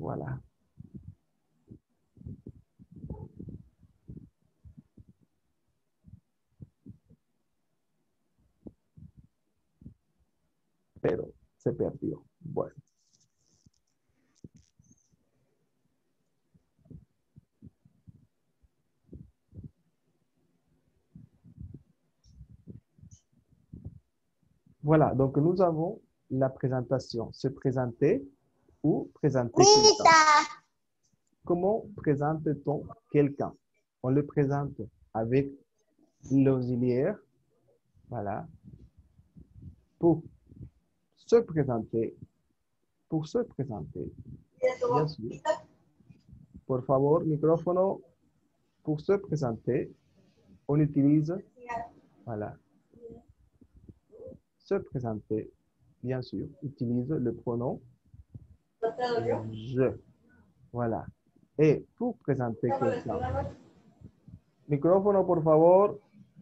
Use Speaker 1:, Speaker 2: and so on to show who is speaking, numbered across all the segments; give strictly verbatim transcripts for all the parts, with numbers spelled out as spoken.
Speaker 1: Voilà. Pero se perdió. Bueno. Voilà, donc nous avons la présentation. Se présenter ou présenter quelqu'un. Comment présente-t-on quelqu'un? On le présente avec l'auxiliaire. Voilà. Pour se présenter. Pour se présenter. Bien sûr. Por favor, micrófono. Pour se présenter, on utilise, voilà, se présenter, bien sûr, utilise le pronom je. Voilà. Et pour présenter quelqu'un. Micrófono, por favor.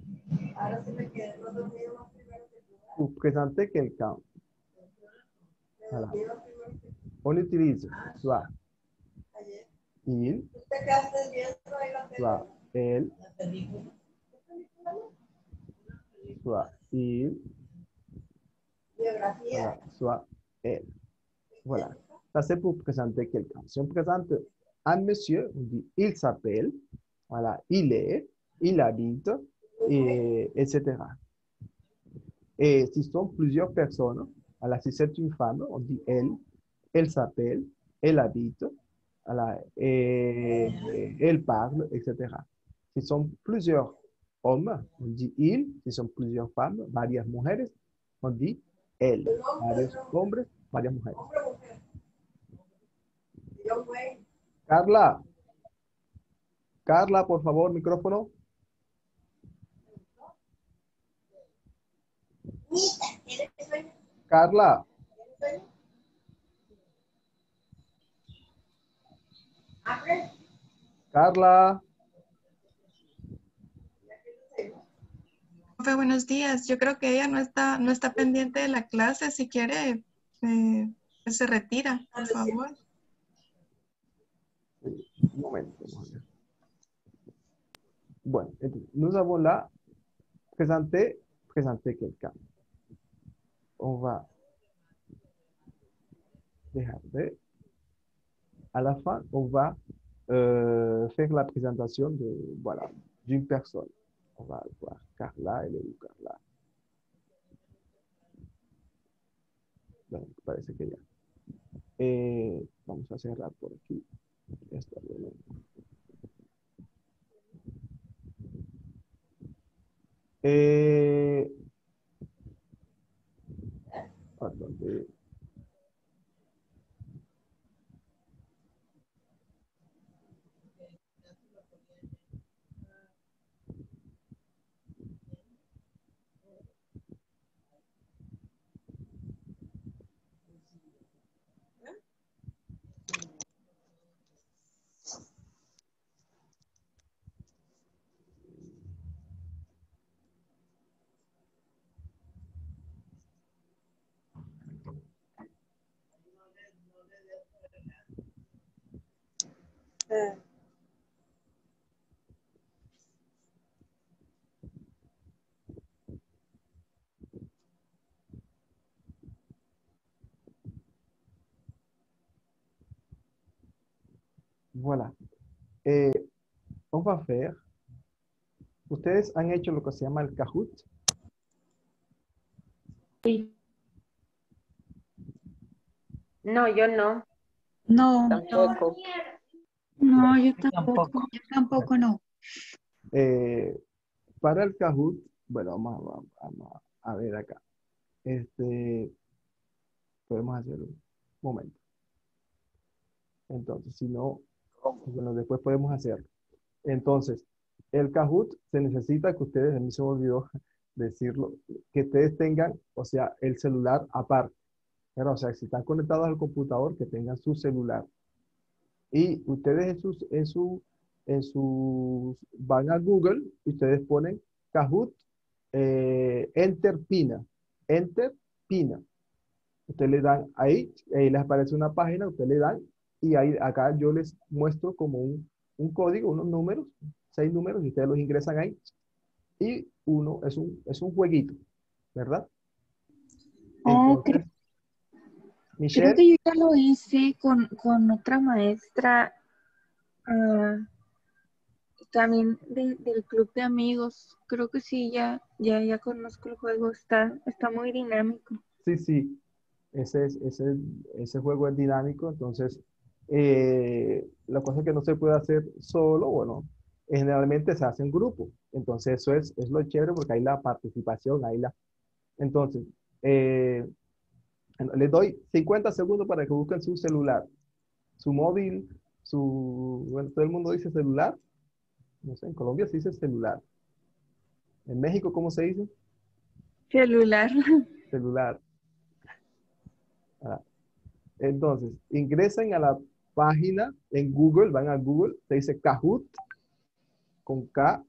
Speaker 1: Pour présenter quelqu'un. Voilà. On utilise soit il, soit elle, soit il, voilà, soit elle. Voilà. Ça, c'est pour présenter quelqu'un. Si on présente un monsieur, on dit il s'appelle, voilà, il est, il habite, et, etc. Et si sont plusieurs personnes, voilà, si c'est une femme, on dit elle, elle s'appelle, elle habite, voilà, et, et elle parle, et cetera. Si sont plusieurs hommes, on dit il. Si sont plusieurs femmes, varias mujeres, on dit elle. Varios hombres, varias mujeres. Carla. Carla, por favor, micrófono. Carla. Carla.
Speaker 2: Profe, buenos días. Yo creo que ella no está, no está pendiente de la clase. Si quiere, eh, que se retira, por favor.
Speaker 1: Un momento. Vamos a ver. Bueno, entonces, nous avons là présenter, présenter quelqu'un. On va dejar de. À la fin, on va euh, faire la présentation de, voilà, d'une personne. On va voir Carla, elle est où Carla? Bueno, parece que ya. Eh, vamos a cerrar por aquí. Ya está bien. Eh, ¿a dónde? Voilà. Eh, on va faire. Ustedes han hecho lo que se llama el Kahoot.
Speaker 3: Sí. No, yo no.
Speaker 4: No,
Speaker 3: Tampoco.
Speaker 4: no, yo tampoco, yo tampoco no.
Speaker 1: Eh, para el Kahoot, bueno, vamos, vamos, vamos a ver acá. Este, podemos hacerlo. Un momento. Entonces, si no, bueno, después podemos hacerlo. Entonces, el Kahoot se necesita que ustedes, a mí se me olvidó decirlo, que ustedes tengan, o sea, el celular aparte. Pero, o sea, si están conectados al computador, que tengan su celular. Y ustedes en sus, en su, en sus, van a Google y ustedes ponen Kahoot, eh, Enter Pina, Enter Pina. Ustedes le dan ahí, ahí les aparece una página, ustedes le dan y ahí, acá yo les muestro como un, un código, unos números, seis números, y ustedes los ingresan ahí. Y uno es un, es un jueguito, ¿verdad?
Speaker 4: Oh, creo,
Speaker 1: Entonces,
Speaker 4: creo
Speaker 1: Michelle,
Speaker 4: que yo ya lo hice con, con otra maestra, ah, también de- del club de amigos. Creo que sí, ya, ya, ya conozco el juego. Está, está muy dinámico.
Speaker 1: sí, sí, ese, es, ese, ese juego es dinámico, entonces eh, la cosa que no se puede hacer solo, bueno, generalmente se hace en grupo, entonces eso es, es lo chévere porque hay la participación, hay la... Entonces, eh, les doy cincuenta segundos para que busquen su celular, su móvil, su... Bueno, todo el mundo dice celular, no sé, en Colombia se dice celular. En México, ¿cómo se dice?
Speaker 4: Celular.
Speaker 1: Celular. Ah, entonces, ingresen a la página en Google, van a Google, se dice Kahoot, con K.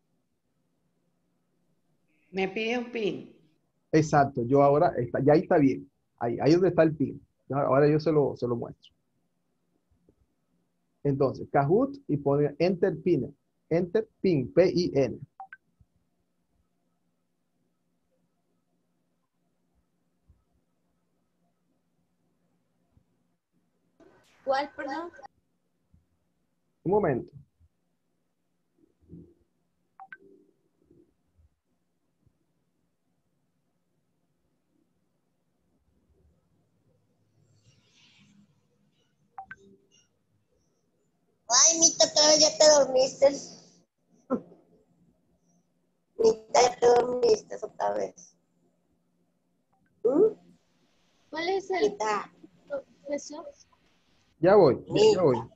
Speaker 5: Me pide un pin.
Speaker 1: Exacto, yo ahora, está, ya ahí está bien. Ahí, ahí es donde está el pin. Ahora yo se lo, se lo muestro. Entonces, Kahoot y pone Enter Pin. Enter Pin, P I N.
Speaker 6: ¿Cuál, perdón?
Speaker 1: Un momento.
Speaker 6: Ay, Mita, otra vez ya te dormiste. Mita, ya te dormiste otra vez. ¿Mm? ¿Cuál es el Mita, profesor?
Speaker 1: Ya voy, ya, ya
Speaker 6: Mita,
Speaker 1: voy.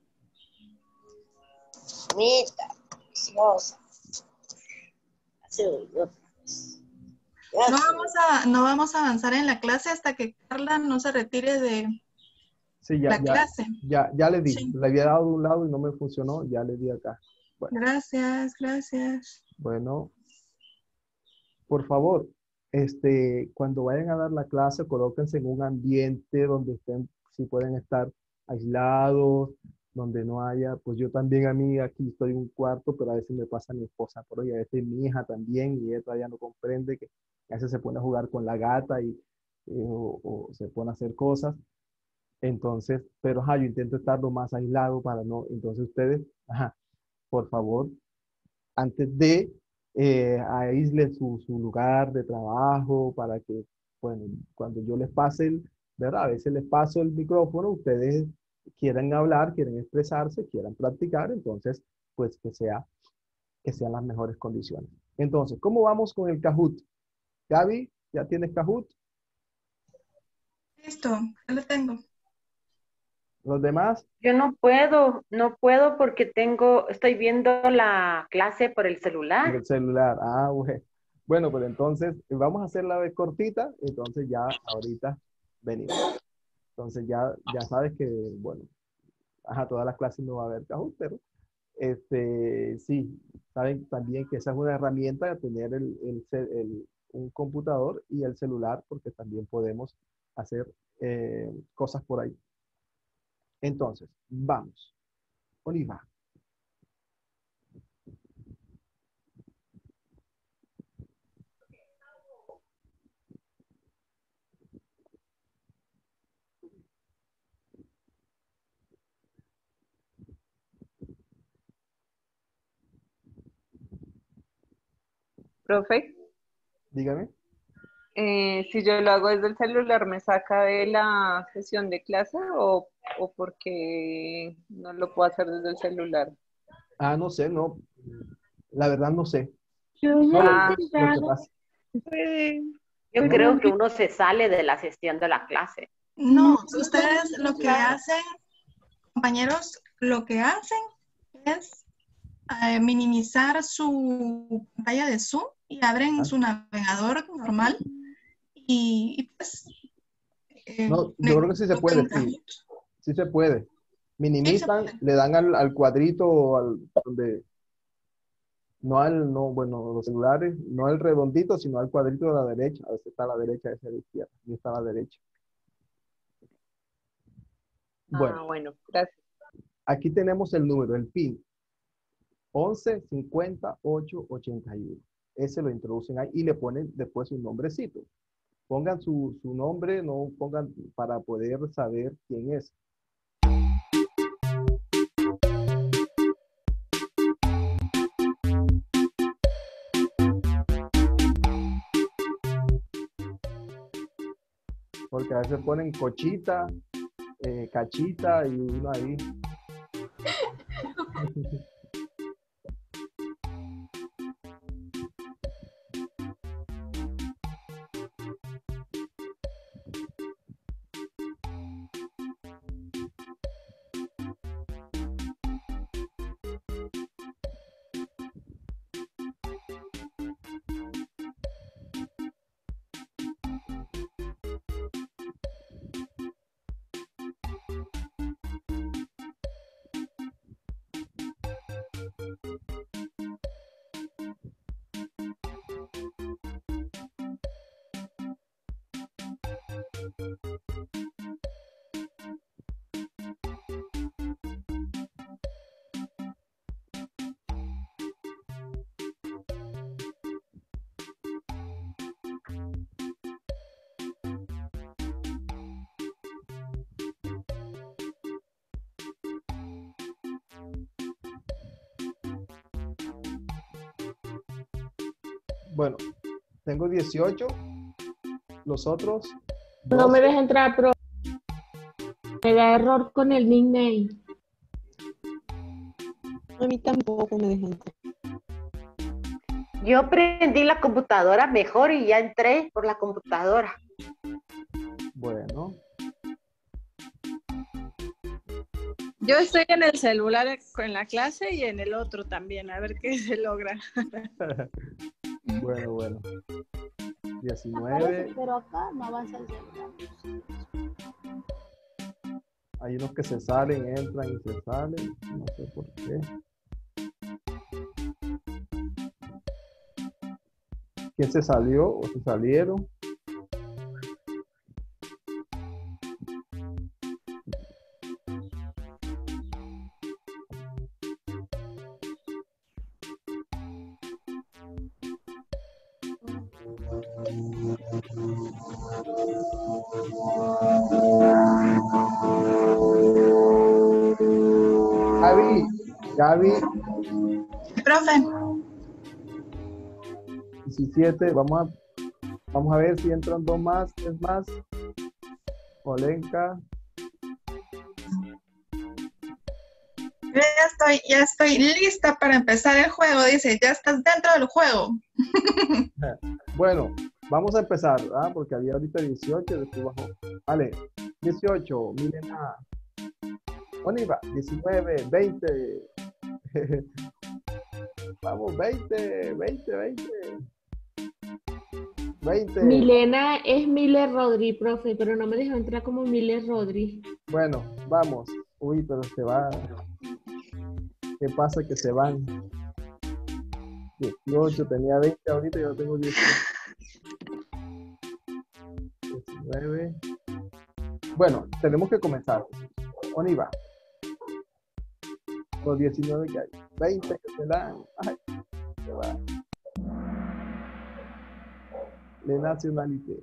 Speaker 6: Mita, preciosa. Así voy yo otra vez. Ya
Speaker 2: No
Speaker 6: se
Speaker 2: vamos a, no vamos a avanzar en la clase hasta que Carla no se retire de
Speaker 1: Sí, ya,
Speaker 2: la
Speaker 1: ya,
Speaker 2: clase.
Speaker 1: ya, ya le di.
Speaker 2: Sí.
Speaker 1: Le había dado de un lado y no me funcionó, ya le di acá. Bueno,
Speaker 2: Gracias, gracias.
Speaker 1: bueno, por favor, este, cuando vayan a dar la clase, colóquense en un ambiente donde estén, si pueden estar aislados, donde no haya, pues yo también a mí aquí estoy en un cuarto, pero a veces me pasa a mi esposa por ahí, a veces mi hija también, y ella todavía no comprende que a veces se pone a jugar con la gata y, eh, o, o se pone a hacer cosas. Entonces, pero ajá, yo intento estar lo más aislado para no, entonces ustedes, ajá, por favor, antes de eh, aísle su, su lugar de trabajo para que, bueno, cuando yo les pase el, ¿verdad? A veces les paso el micrófono, ustedes quieran hablar, quieren expresarse, quieran practicar, entonces, pues que sea, que sean las mejores condiciones. Entonces, ¿cómo vamos con el Kahoot? Gaby, ¿ya tienes Kahoot?
Speaker 2: Listo, ya lo tengo.
Speaker 1: ¿Los demás?
Speaker 3: Yo no puedo, no puedo porque tengo, estoy viendo la clase por el
Speaker 1: En
Speaker 3: celular.
Speaker 1: el celular. Ah, bueno. Bueno, pues entonces vamos a hacer la vez cortita, entonces ya ahorita venimos. Entonces ya, ya sabes que, bueno, ajá, todas las clases no va a haber Kahoot, pero este, sí, saben también que esa es una herramienta de tener el, el ce- el- un computador y el celular, porque también podemos hacer eh, cosas por ahí. Entonces, vamos. Oliva,
Speaker 7: Profe,
Speaker 1: dígame.
Speaker 7: eh, si yo lo hago desde el celular, ¿me saca de la sesión de clase o, o porque no lo puedo hacer desde el celular?
Speaker 1: Ah, no sé, no. La verdad no sé.
Speaker 4: Yo ya
Speaker 1: No,
Speaker 4: he
Speaker 1: lo,
Speaker 7: Ah,
Speaker 1: lo que
Speaker 4: intentado.
Speaker 1: pasa.
Speaker 7: puede.
Speaker 3: Yo
Speaker 1: No,
Speaker 3: creo que uno se sale de la sesión de la clase.
Speaker 2: No,
Speaker 4: No, yo ya lo he
Speaker 2: ustedes lo que
Speaker 4: intentado.
Speaker 2: hacen, compañeros, lo que hacen es eh, minimizar su pantalla de Zoom y abren
Speaker 1: ah,
Speaker 2: su navegador normal y, y, pues eh,
Speaker 1: no, yo creo
Speaker 2: le
Speaker 1: que sí se puede,
Speaker 2: colocan
Speaker 1: sí.
Speaker 2: Kahoot.
Speaker 1: Sí se puede.
Speaker 2: Sí, se
Speaker 1: Minimizan,
Speaker 2: puede.
Speaker 1: le dan al, al cuadrito o al donde, no al, no, bueno, los celulares, no al redondito, sino al cuadrito de la derecha. A veces está a la derecha, a veces a la izquierda. Y está a la derecha. Bueno,
Speaker 7: Ah, bueno, gracias.
Speaker 1: aquí tenemos el número, el PIN. once, cincuenta, ocho, ochenta y uno. Ese lo introducen ahí y le ponen después un nombrecito. Pongan su, su nombre, no pongan para poder saber quién es. Porque a veces ponen cochita, eh, cachita y uno ahí. Bueno, tengo dieciocho. Los otros.
Speaker 5: No me
Speaker 1: doce.
Speaker 5: deja entrar, pero me da error con el nickname.
Speaker 8: A mí tampoco me dejan entrar.
Speaker 3: Yo prendí la computadora mejor y ya entré por la computadora.
Speaker 1: Bueno,
Speaker 9: Yo estoy en el celular en la clase y en el otro también, a ver qué se logra.
Speaker 1: bueno, bueno.
Speaker 8: Aparece,
Speaker 1: diecinueve.
Speaker 8: pero acá no avanza el celular.
Speaker 1: Hay unos que se salen, entran y se salen. No sé por qué. ¿Quién se salió o se salieron? Gaby, Gaby,
Speaker 2: Profe,
Speaker 1: diecisiete. Vamos a, vamos a ver si entran dos más, tres más. Olenka.
Speaker 2: yo ya estoy, ya estoy lista para empezar el juego. Dice, ya estás dentro del juego.
Speaker 1: Bueno, vamos a empezar, ¿ah? Porque había ahorita dieciocho, después bajó. Vale, dieciocho, Milena. Oniva, diecinueve, veinte. Vamos, veinte, veinte, veinte. veinte.
Speaker 5: Milena es Mile Rodri, profe, pero no me dejó entrar como Mile Rodri.
Speaker 1: Bueno, vamos. Uy, pero se va. ¿Qué pasa que se van? dieciocho, tenía veinte ahorita, yo tengo dieciocho. diecinueve. Bueno, tenemos que comenzar. Oniva. Los diecinueve que hay. veinte que se dan. Ay, se va. Le nacionalité.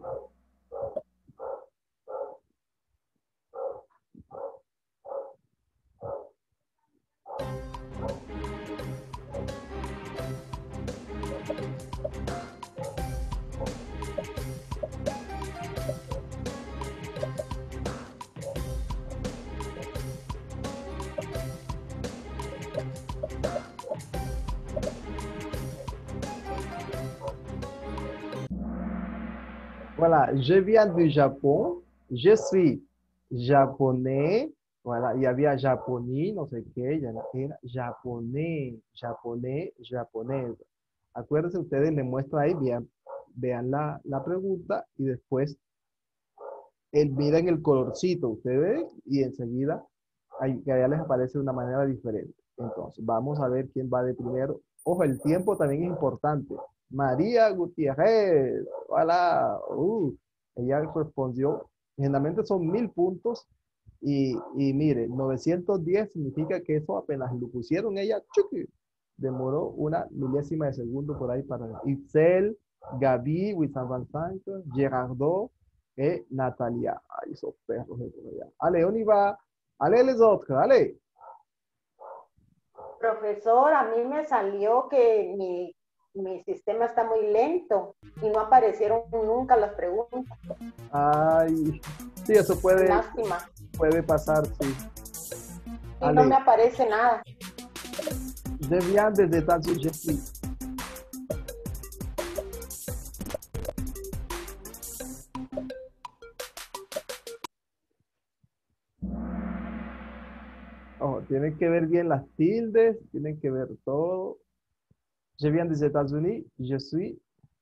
Speaker 1: Voilà, je viens du Japon, je suis japonais, voilà, il y avait japonais, no sé qué, ya era japonés, japonés, japonés. Acuérdense, ustedes le muestran ahí, vean, vean la, la pregunta y después el, miren el colorcito, ustedes ven, y enseguida ahí, que allá les aparece de una manera diferente. Entonces, vamos a ver quién va de primero. Ojo, el tiempo también es importante. María Gutiérrez, hola, uh, ella respondió, generalmente son mil puntos Y, y mire, novecientos diez significa que eso apenas lo pusieron ella, chuki, demoró una milésima de segundo por ahí para Itzel, Gaby, ocho veinticinco, Gerardo et Natalia. Ay, esos perros de por allá. Allez, on y va. Allez, les autres, allez.
Speaker 3: Profesor, a mí me salió que mi, mi sistema está muy lento y no aparecieron nunca las preguntas.
Speaker 1: Ay, sí, eso puede,
Speaker 3: Lástima.
Speaker 1: puede pasar, sí.
Speaker 3: Y no
Speaker 1: Allez,
Speaker 3: me aparece nada.
Speaker 1: je viens des États-Unis, je suis. Oh, tienen que ver bien las tildes, tienen que ver todo. Je viens des États-Unis, je suis.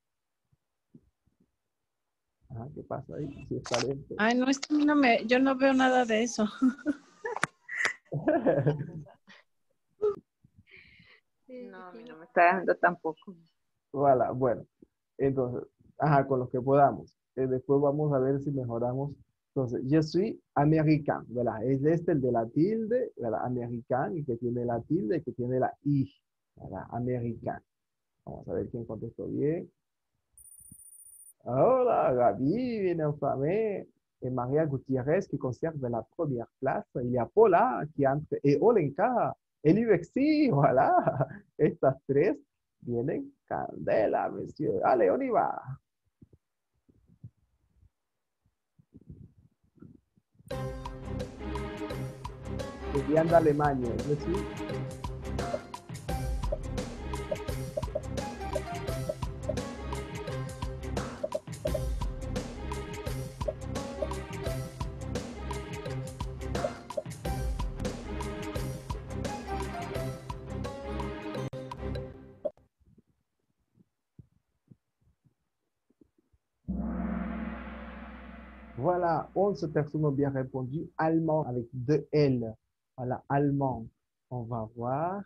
Speaker 1: Ajá, ¿qué pasa ahí? Sí, está lento.
Speaker 9: Ay, no, es que a mí no me, yo no veo nada de eso.
Speaker 7: No, a mí no me está dando tampoco.
Speaker 1: Voilà, bueno. Entonces, ajá, con los que podamos. Eh, después vamos a ver si mejoramos. Entonces, je suis américain, ¿verdad? Es este el de la tilde, ¿verdad? Américain, y que tiene la tilde y que tiene la I, ¿verdad? Américain. Vamos a ver quién contestó bien. Hola, Gaby, viene en famille. Et Maria Gutiérrez qui conserve la première place. Il y a Paula qui entre. Et Olenka, Elivexi, voilà. Estas tres vienen candela, monsieur. Allez, on y va. Que vienen de Alemania. Je suis. Voilà, onze personnes ont bien répondu. Allemand avec deux L. Voilà, allemand. On va voir.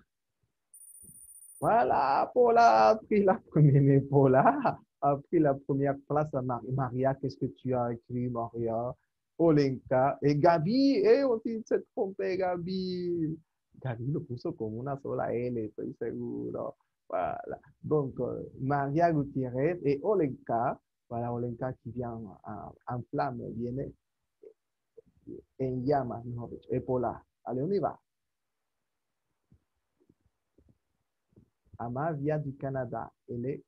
Speaker 1: Voilà, Paula a pris la première, mais Paula a pris la première place à Maria. Maria, qu'est-ce que tu as écrit, Maria? Olenka et Gaby. Eh, on s'est trompé, Gaby. Gaby lo puso con una sola L, estoy seguro. Voilà. Donc, euh, Maria Gutiérrez et Olenka. Voilà, Olenka qui vient en, en flamme, viene en llamas, mejor dicho. Et Paula. Allez, on y va. Ama vient du Canada. Elle est.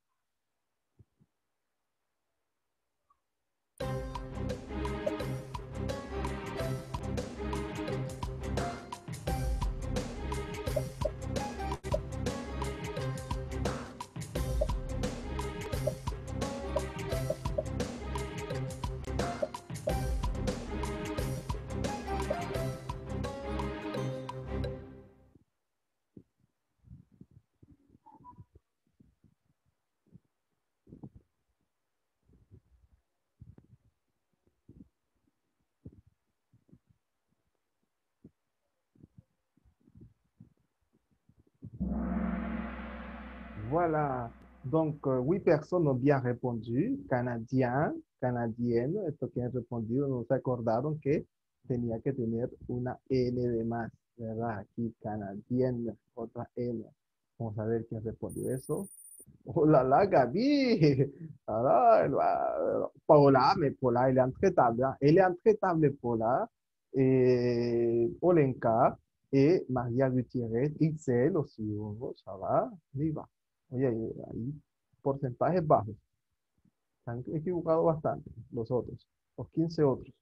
Speaker 1: Voilà. Donc, euh, huit personnes ont bien répondu. Canadien, canadienne, esto que han respondido, nos acordaron que tenía que tener una N de más, ¿verdad? Aquí, canadienne, otra N. Vamos a ver quién respondió eso. Hola, la Gaby. Alors, elle va- Paola, mais Paola, elle est intraitable, hein. Elle est intraitable, Paola. Et Olenka et Maria Gutiérrez. Itzel aussi, oh, ça va, on y va. Oye, ahí, ahí porcentajes bajos. Se han equivocado bastante los otros, los quince otros.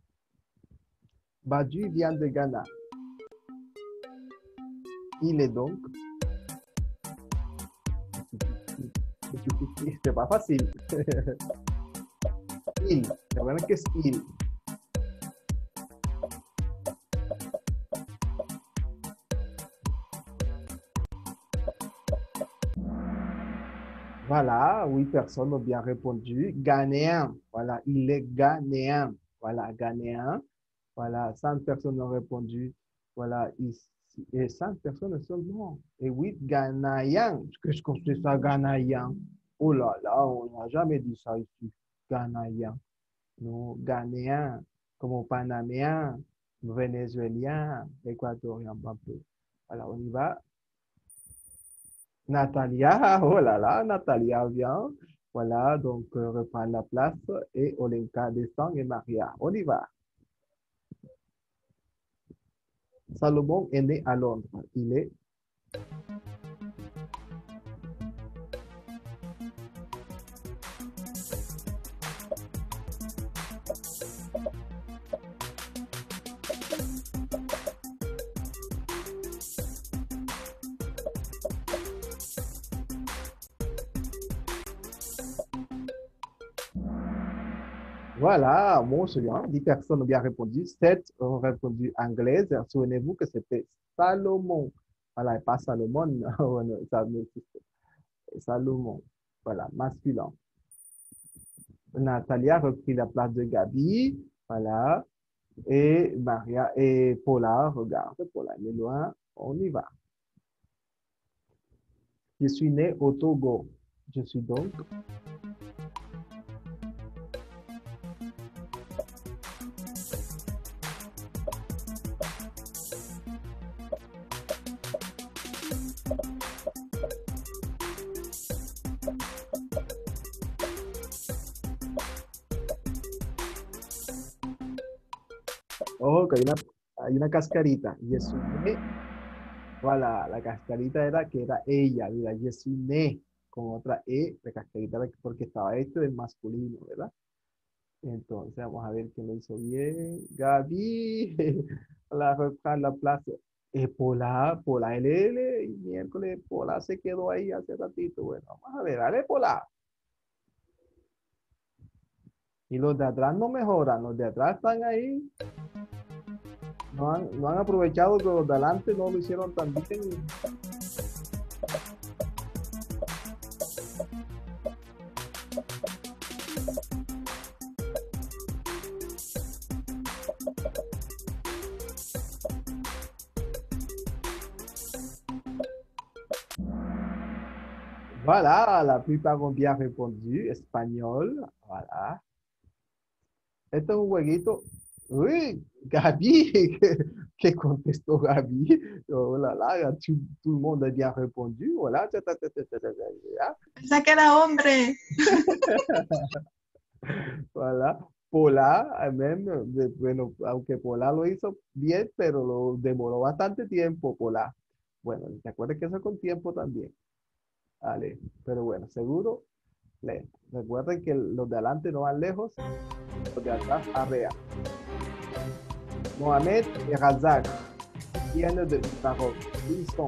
Speaker 1: Badu vient de Ghana. Il est donc. C'est pas facile. Il. Recuerden que es il. Voilà, huit personnes ont bien répondu. Ghanéen. Voilà, il est ghanéen. Voilà, ghanéen. Voilà, cent personnes ont répondu. Voilà, ici. Et cent personnes seulement. Et huit Ghanéens. Qu'est-ce qu'on fait ça, Ghanéen? Oh là là, on n'a jamais dit ça ici. Ghanéen. Non, Ghanéen. Comme panaméen. vénézuélien, équatorien un peu. Alors, on y va. Natalia, oh là là, Natalia vient. Voilà, donc euh, reprend la place et Olenka descend et Maria. On y va. Salomon est né à Londres. Il est Voilà, bon, celui-là, dix personnes ont bien répondu, sept ont répondu anglaise. Souvenez-vous que c'était Salomon. Voilà, et pas Salomon, non, non, ça n'existe pas. Salomon. Voilà, masculin. Natalia a repris la place de Gabi. Voilà. Et Maria et Paula, regarde, Paula, elle est loin. On y va. Je suis né au Togo. Je suis donc ojo, que hay una, hay una cascarita. Yesuné. Voilà, la cascarita era que era ella, mira, Yesuné, con otra E, la cascarita era porque estaba hecho del masculino, ¿verdad? Entonces, vamos a ver quién lo hizo bien. Gaby, la reprend la plaza. Eh, Pola, Pola L L, y miércoles Pola se quedó ahí hace ratito. Bueno, vamos a ver, dale Pola. Y los de atrás no mejoran, los de atrás están ahí. No han, no han aprovechado que los de adelante no lo hicieron tan bien. Voilà, la plupart ont bien répondu. Espagnol, voilà. Este es un jueguito. Uy, Gaby, que, que contestó Gaby. Oh là là, tout, tout le monde a bien répondu. Voilà.
Speaker 2: Pensé que era hombre.
Speaker 1: Voilà. Pola, même, de- bueno, aunque Pola lo hizo bien, pero lo demoró bastante tiempo, Pola. Bueno, te acuerdas que eso con tiempo también. Vale, pero bueno, seguro, lento. Recuerden que los de adelante no van lejos, los de atrás arrean. Mohamed et Razak viennent de Maroc. Ils sont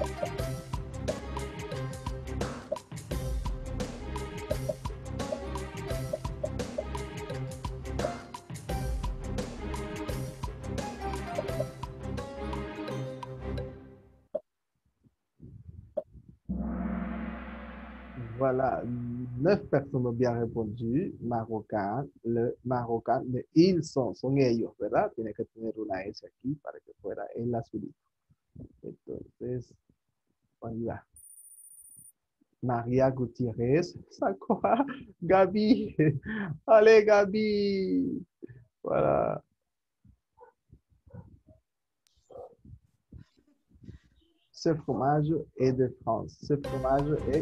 Speaker 1: voilà, neuf personnes ont bien répondu, marocain, le marocain, mais ils sont, son ellos, ¿verdad? Tiene que tener una S aquí para que fuera el azulito. Entonces, on y va. María Gutiérrez, sacó a Gaby. Allez, Gaby. Voilà. Ce fromage est de France. Ce fromage est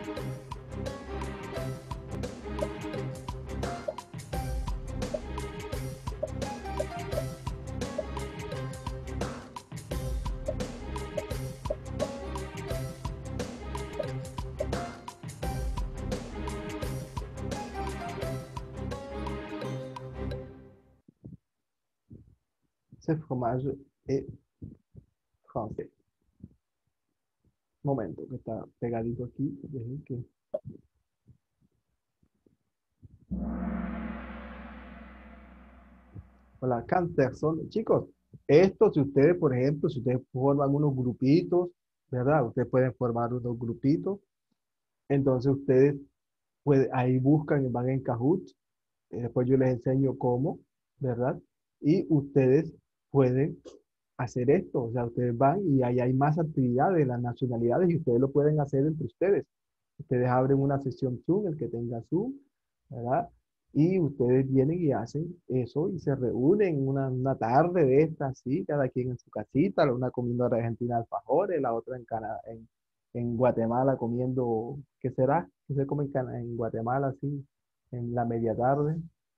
Speaker 1: ce fromage est français. Momento, que está pegadito aquí. Dejen que... Hola, Canterson. Chicos, esto, si ustedes, por ejemplo, si ustedes forman unos grupitos, ¿verdad? Ustedes pueden formar unos grupitos. Entonces, ustedes pueden, ahí buscan y van en Kahoot. eh, Después yo les enseño cómo, ¿verdad? Y ustedes pueden hacer esto. O sea, ustedes van y ahí hay más actividades de las nacionalidades y ustedes lo pueden hacer entre ustedes. Ustedes abren una sesión Zoom, el que tenga Zoom, ¿verdad? Y ustedes vienen y hacen eso y se reúnen una, una tarde de estas, así, cada quien en su casita, la una comiendo Argentina alfajores, la otra en, Cana- en, en Guatemala comiendo, ¿qué será? ¿Qué se come en, Cana- en Guatemala, así, en la media tarde?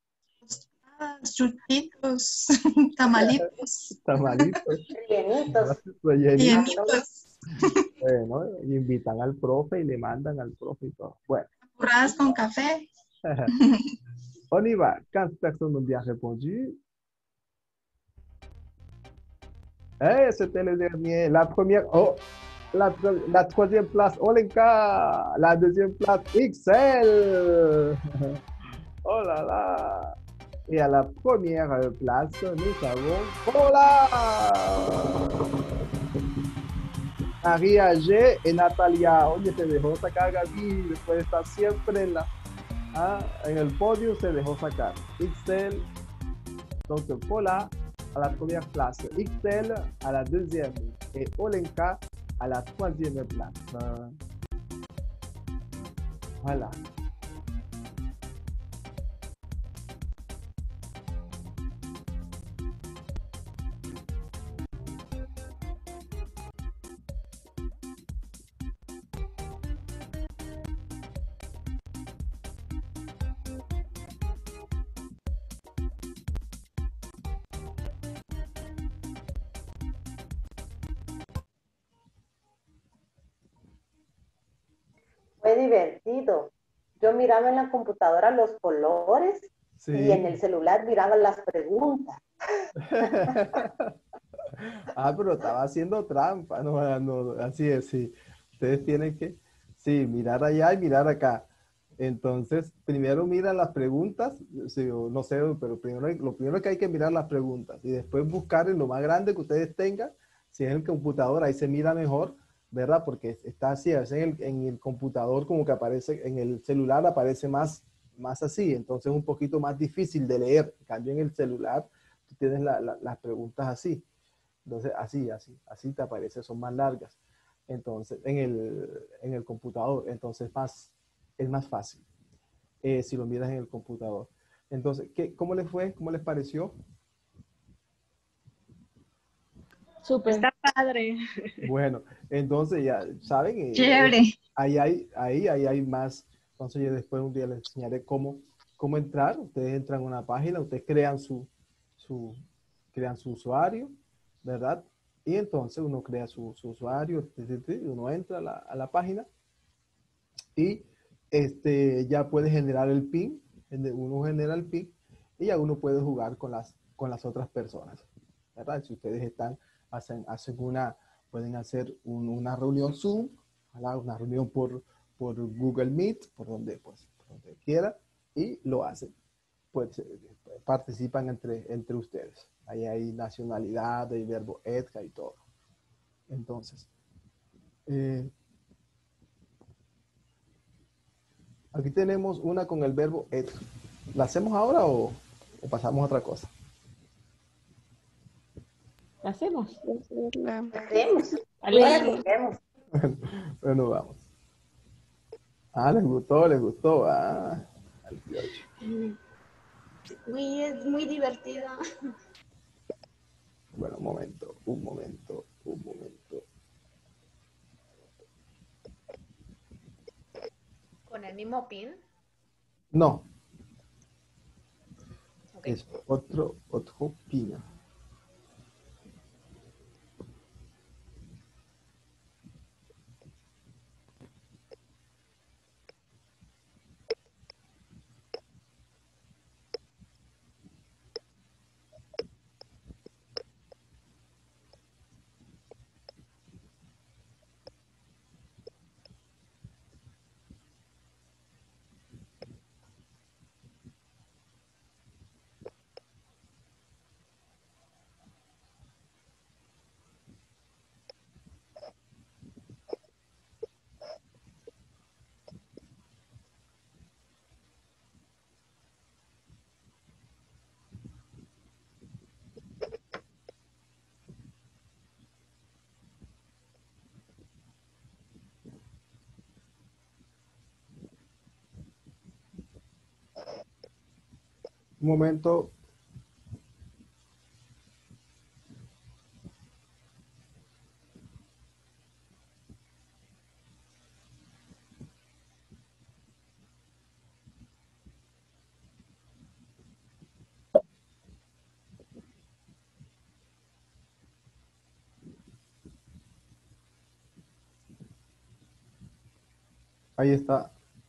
Speaker 2: Chuchitos, tamalitos,
Speaker 1: Tamalitos,
Speaker 3: Rellenitos.
Speaker 1: rellenitos.
Speaker 2: llenitos,
Speaker 1: Bueno, y invitan al profe y le mandan al profe y todo. Bueno,
Speaker 2: curradas con café.
Speaker 1: on y va. quinze personnes ont bien répondu. Eh, c'était le dernier. La première, oh, la, tro- la troisième place, Olenka. La deuxième place, X L. Oh là là. Et à la première euh, place, nous avons Paula, María G y Natalia. Oye, se dejó sacar Gaby después de estar siempre en, la, ah, en el podio, se dejó sacar. X L, donc Paula à la première place, X L à la deuxième et Olenka à la troisième place. Euh, voilà.
Speaker 3: Fue divertido. Yo miraba en la computadora los colores
Speaker 1: Sí.
Speaker 3: y en el celular miraba las preguntas.
Speaker 1: Ah, pero estaba haciendo trampa, no, no, así es, sí. Ustedes tienen que, sí, mirar allá y mirar acá. Entonces, primero miran las preguntas, sí, o no sé, pero primero, hay- lo primero que hay que mirar las preguntas y después buscar en lo más grande que ustedes tengan, si es el computador, ahí se mira mejor, ¿verdad? Porque está así, a veces en el, en el computador como que aparece, en el celular aparece más, más así, entonces es un poquito más difícil de leer. En cambio, en el celular, tú tienes la- la- las preguntas así. Entonces, así, así, así te aparece, son más largas. Entonces, en el, en el computador, entonces más, es más fácil eh, si lo miras en el computador. Entonces, ¿qué, ¿cómo les fue? ¿Cómo les pareció?
Speaker 5: Súper.
Speaker 9: Está padre.
Speaker 1: Bueno, entonces ya saben, eh,
Speaker 4: Chévere.
Speaker 1: ahí hay, ahí, ahí hay más. Entonces, yo después un día les enseñaré cómo, cómo entrar. Ustedes entran a una página, ustedes crean su, su, crean su usuario, ¿verdad? Y entonces uno crea su, su usuario, ti, ti, ti, uno entra a la, a la página y este, ya puede generar el PIN, uno genera el PIN y ya uno puede jugar con las, con las otras personas, ¿verdad? Si ustedes están, hacen, hacen una, pueden hacer un- una reunión Zoom, ¿verdad? Una reunión por, por Google Meet, por donde, pues, por donde quiera, y lo hacen. Pues eh, participan entre, entre ustedes. Ahí hay nacionalidad, hay verbo etka y todo. Entonces, eh, aquí tenemos una con el verbo etka. ¿La hacemos ahora o, o pasamos a otra cosa?
Speaker 5: ¿La hacemos?
Speaker 3: Hacemos.
Speaker 5: Ale.
Speaker 3: Hacemos.
Speaker 1: Bueno, vamos. Ah, les gustó, les gustó. Ah, al piocho.
Speaker 6: Uy, es muy divertido.
Speaker 1: Bueno, un momento, un momento, un momento.
Speaker 10: ¿Con el mismo pin?
Speaker 1: No,
Speaker 10: Ok.
Speaker 1: es otro, otro pino. Un momento. Ahí está.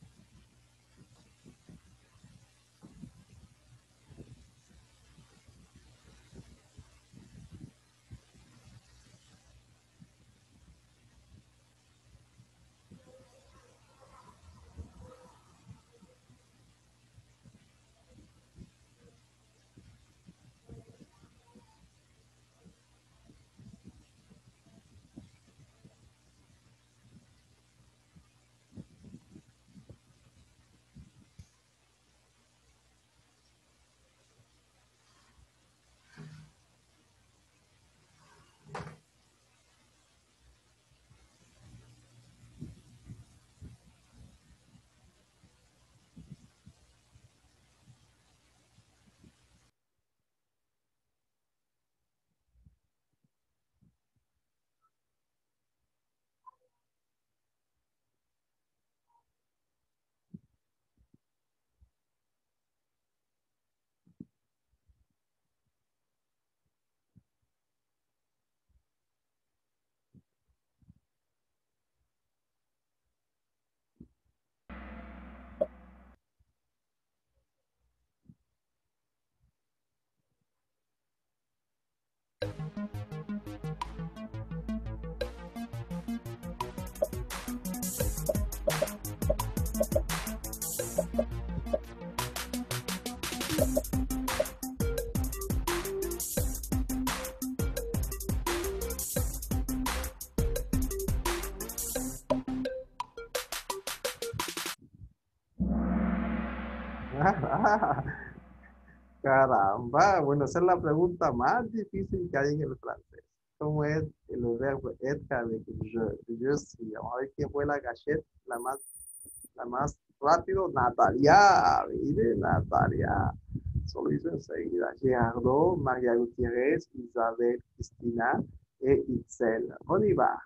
Speaker 1: Caramba, bueno, esa es la pregunta más difícil que hay en el francés. ¿Cómo es el verbo être avec je? Je suis. Vamos a ver quién fue la gachette, la más, la más rápido. Natalia, mire, Natalia. Solo hizo enseguida. Gerardo, María Gutiérrez, Isabel, Cristina e Itzel. On y va.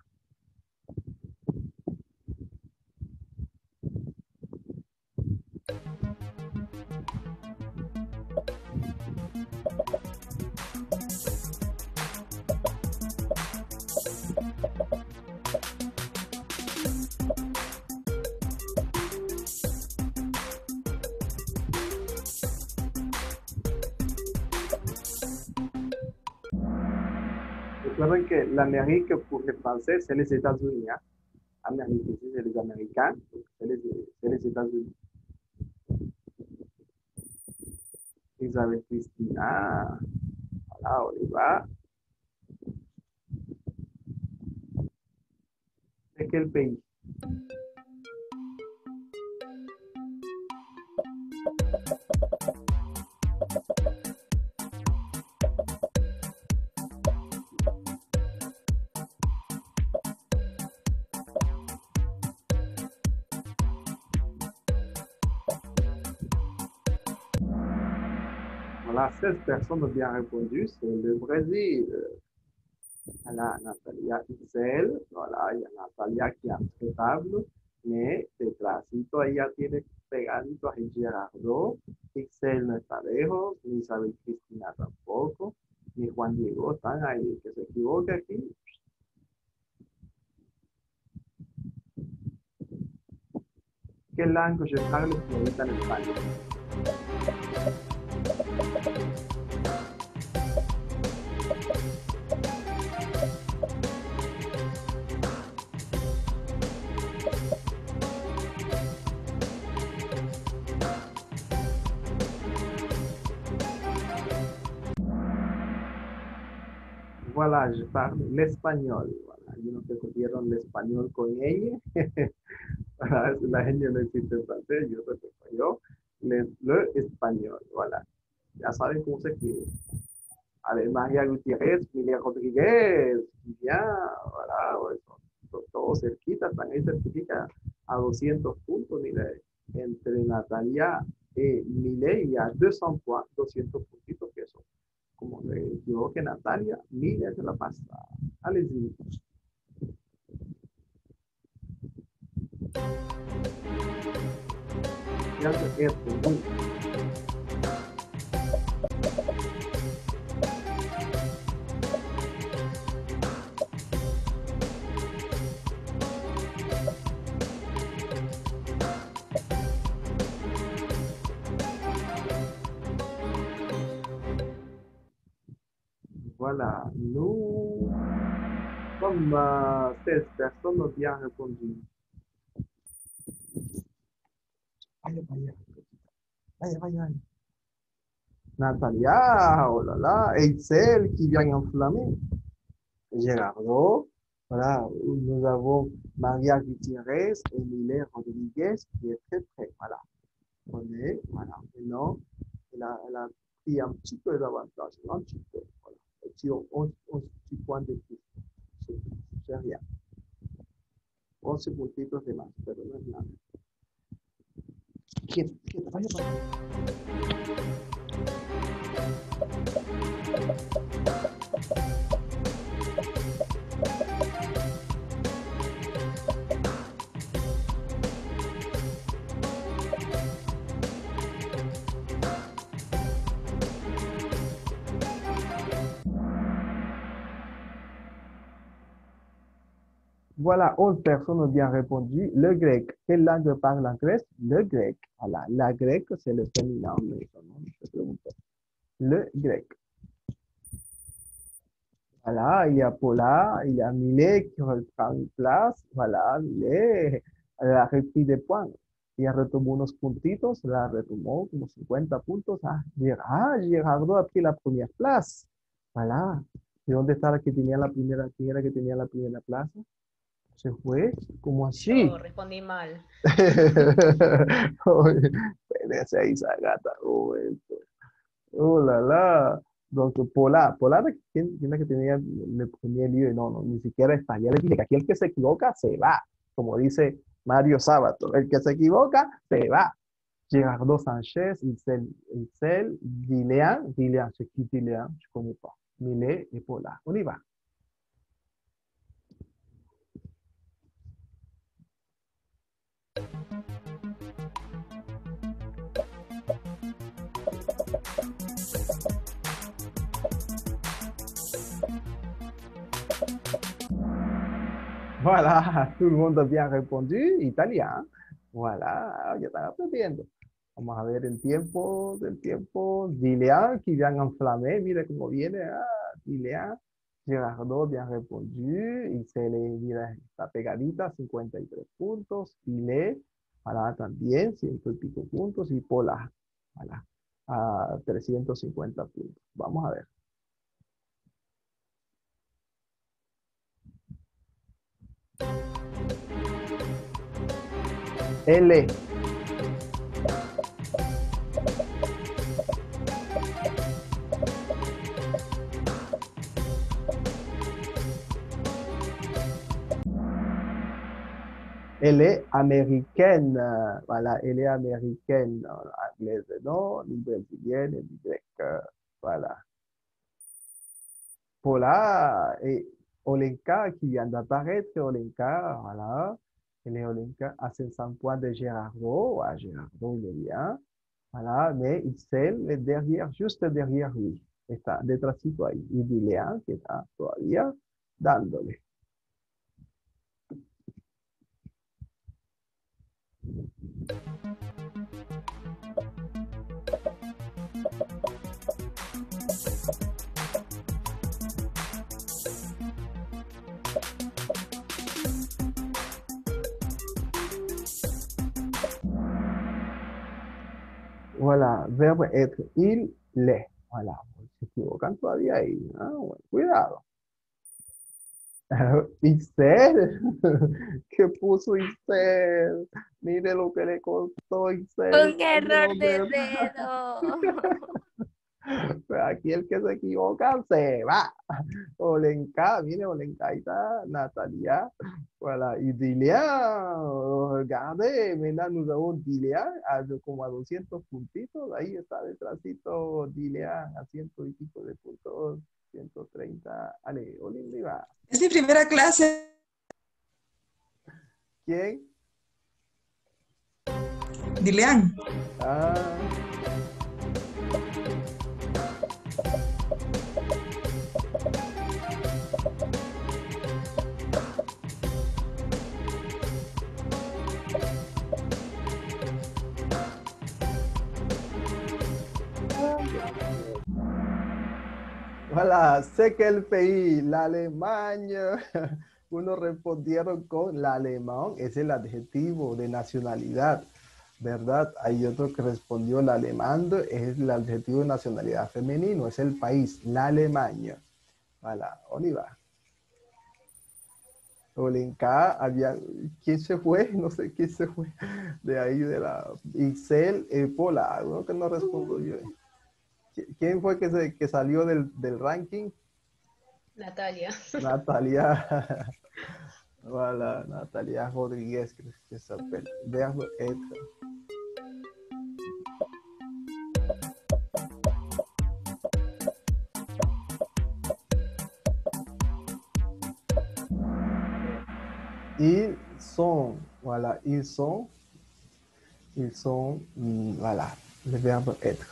Speaker 1: Recuerden que l'Amérique pour les Français, c'est les États-Unis. Hein? Amérique ici, c'est les Américains, c'est les, les États-Unis. Isabelle Cristina, voilà, on y va. ¿De quel pays? Voilà, seize personnes ont bien répondu, c'est le Brésil. Voilà, Natalia Itzel, voilà, y a Natalia qui est intratable, mais detrásito ella tiene pegadito a Gerardo. Itzel no está lejos, ni Isabel Cristina tampoco, ni Juan Diego están ahí. El que se equivoque aquí. ¿Qué language habla ahorita en España? Voilà, je parle l'espagnol. Voilà, hay unos que cogieron el español con ñ. Voilà, la ñ no existe en francés, yo otros que falló. Le, le español, voilà. Ya saben cómo se escribe. A ver, María Gutiérrez, Milia Rodríguez, ya, voilà, son todos cerquita, están ahí cerquita a doscientos puntos, mire, entre Natalia et Millet, il y a deux cents points, doscientos puntitos que eso. Como me equivoqué, Natalia, Millet se la pasa. Allez-y. Ya se esto, muy. Voilà, nous, comme euh, seize personnes ont bien répondu. Vaya, vaya, vaya, vaya, vaya. Natalia, oh là là, Excel qui vient enflammer. Gerardo, voilà, nous avons Maria Gutiérrez, Emilie Rodriguez qui est très près, voilà. On est, voilà, maintenant, elle a, elle a pris un petit peu d'avantage, un petit peu, voilà. Et puis, on, on, on petit point de plus, c'est rien. once puntitos de más, pero no es nada. Quieto, quieto, vaya, vaya. Voilà, onze personnes ont bien répondu. Le grec. Quelle langue parle en Grèce? Le grec. Voilà, la grecque, c'est le féminin, mais ça, non, je prégunte. Le grec. Voilà, il y a Paula, il y a Millet qui reprend une place. Voilà, Millet, elle a repris des points. Ella retomó unos puntitos, la retomó como cincuenta puntos. Ah, Ger- ah, Gerardo a pris la première place. Voilà. ¿Y dónde está la que tenía la primera? ¿Quién era que tenía la primera plaza? Se fue, como así.
Speaker 10: Yo respondí mal.
Speaker 1: Oye, espérese ahí, esa gata, Roberto. Oh, la, la. Donc, Pola, Pola, ¿quién, quién es la que tenía, le ponía el lío? No, no, ni siquiera está. Ya le dije que aquí el que se equivoca se va. Como dice Mario Sábato, el que se equivoca se va. Gerardo Sánchez, Itzel, Itzel, Dilean, Dilean, c'est qui Dilean? Je ne connais pas. Millet et Pola. On y va. Voilà, tout le monde a bien répondu. Italien. Voilà, ya están aprendiendo. Vamos a ver el tiempo del tiempo. Dilean, qui vient enflammé. Mira cómo viene. Ah, Dilean. Gerardo, bien respondu. Y se le mira, está pegadita, cincuenta y tres puntos. Ile, voilà, también, ciento y pico puntos. Y Pola, voilà, a trescientos cincuenta puntos. Vamos a ver. L. Elle est américaine. euh, Voilà, elle est américaine. euh, Anglaise, non, ni brésilienne, ni grecque. euh, Voilà. Paula et Olenka qui vient d'apparaître. Olenka, voilà. Elle est Olenka à cinq cents points de Gerardo. Ouais, Gerardo, il est bien. Voilà, mais Itzel est derrière, juste derrière lui. Está detrásito ahí. Y Dilean, que está todavía dándole. Voilà, verbe être, il l'est. Voilà, se equivocan todavía ahí. Ah, bueno, cuidado. Isel, ¿qué puso Isel? Mire lo que le costó Isel.
Speaker 11: Un error de dedo.
Speaker 1: Pues aquí el que se equivoca se va. Olenka, mire, Olenka, ahí está Natalia. Voilà, y Dilean, regardez, maintenant nous avons Dilean a de- como a doscientos puntitos. Ahí está detrásito Dilean a ciento y pico de puntos, ciento treinta. Ale, Olivia.
Speaker 11: Es mi primera clase.
Speaker 1: ¿Quién?
Speaker 11: Dilean.
Speaker 1: Ah. Voilà, sé que el país, la Alemania. Unos respondieron con la alemán, es el adjetivo de nacionalidad, ¿verdad? Hay otro que respondió la alemán, es el adjetivo de nacionalidad femenino, es el país, la Alemania. Voilà, on y va. Olenka, había, ¿quién se fue? No sé quién se fue de ahí, de la Ixel, eh, Pola, uno que no respondo yo. ¿Quién fue que, se, que salió del, del ranking?
Speaker 10: Natalia.
Speaker 1: Natalia. Voilà, Natalia Rodríguez, que, que s'appelle. Verbe être. Ils sont, voilà, ils sont, ils sont, voilà, le verbe être.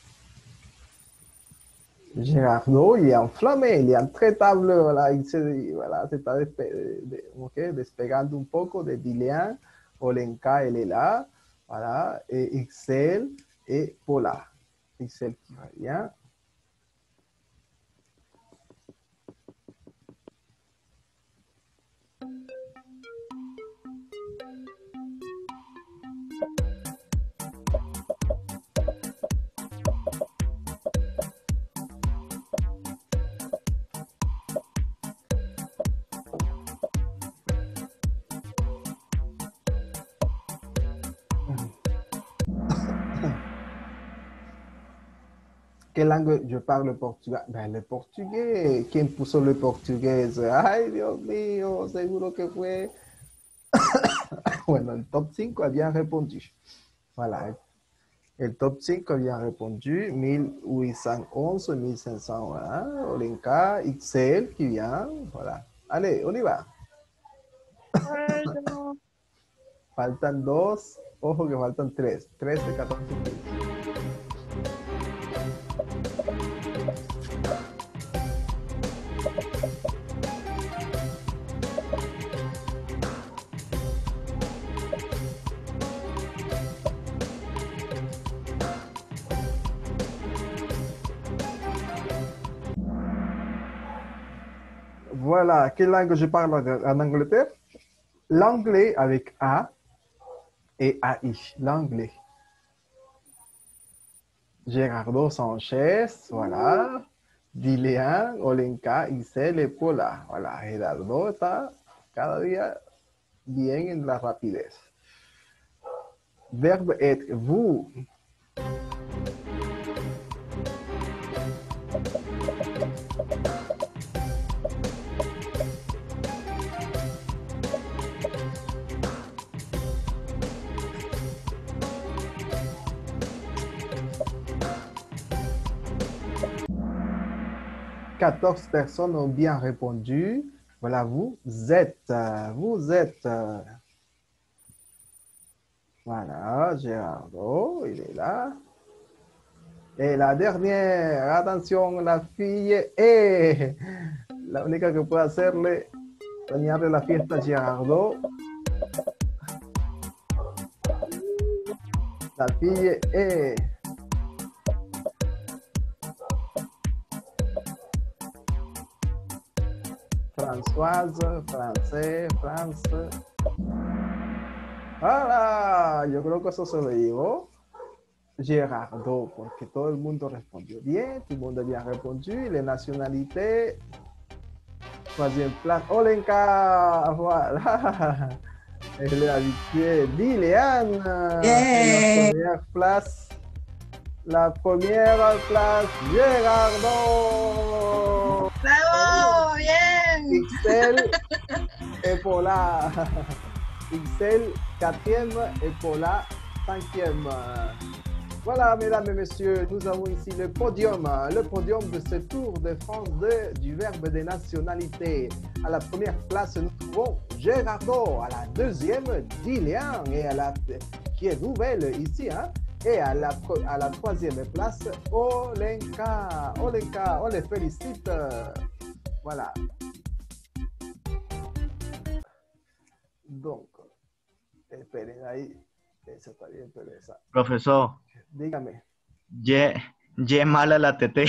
Speaker 1: Gerardo, il est enflammé, il est intraitable, voilà, il se, voilà, se está despe de, okay, despegando un poco de Dilean, Olenka, elle est là, voilà, et Ixel et Paula. Ixel qui va bien. ¿Qué lengua yo parlo portugués? Ben, el portugués. ¿Quién puso el portugués? Ay, Dios mío, seguro que fue. Bueno, el top cinco había respondido. Voilà. El top cinco había respondido mil ochocientos once, mil cinq cents. Voilà. Olenka, Ixel, qui vient. Voilà. Allez, on y va. Faltan dos. Ojo que faltan tres. trece, catorce, quince. Voilà, quelle langue je parle en Angleterre? L'anglais avec A et A I, l'anglais. Gerardo Sanchez, voilà. Dilean, Olenka, Ixel et Paula. Voilà, Gerardo está cada día bien en la rapidez. Verbe être, vous. quatorze personnes ont bien répondu. Voilà, vous êtes. Vous êtes. Voilà, Gerardo, il est là. Et la dernière, attention, la fille est la única que puede hacerle, dañarle la fiesta a Gerardo. La fille est. Françoise, francés, France. ¡Hala! Yo creo que eso se lo llevó Gerardo, porque todo el mundo respondió bien, todo el mundo había respondido, y la nacionalité, troisième place, Olenka, voilà. Elle est habituée, Dilean, en la première place, La première classe, Gerardo.
Speaker 2: ¡Bravo! ¡Bien!
Speaker 1: Ixel et Paula. Ixel, quatrième et Paula, cinquième. Voilà, mesdames et messieurs, nous avons ici le podium, le podium de ce Tour de France de, du verbe des nationalités. À la première place, nous trouvons Gerardo. À la deuxième, Dilian, et à la, qui est nouvelle ici, hein. Et à la, à la troisième place, Olenka. Olenka, on les félicite. Voilà. Donc, esperen ahí. Eso está bien, pero esa.
Speaker 12: Profesor,
Speaker 1: Dígame.
Speaker 12: ye, ye mala la tete.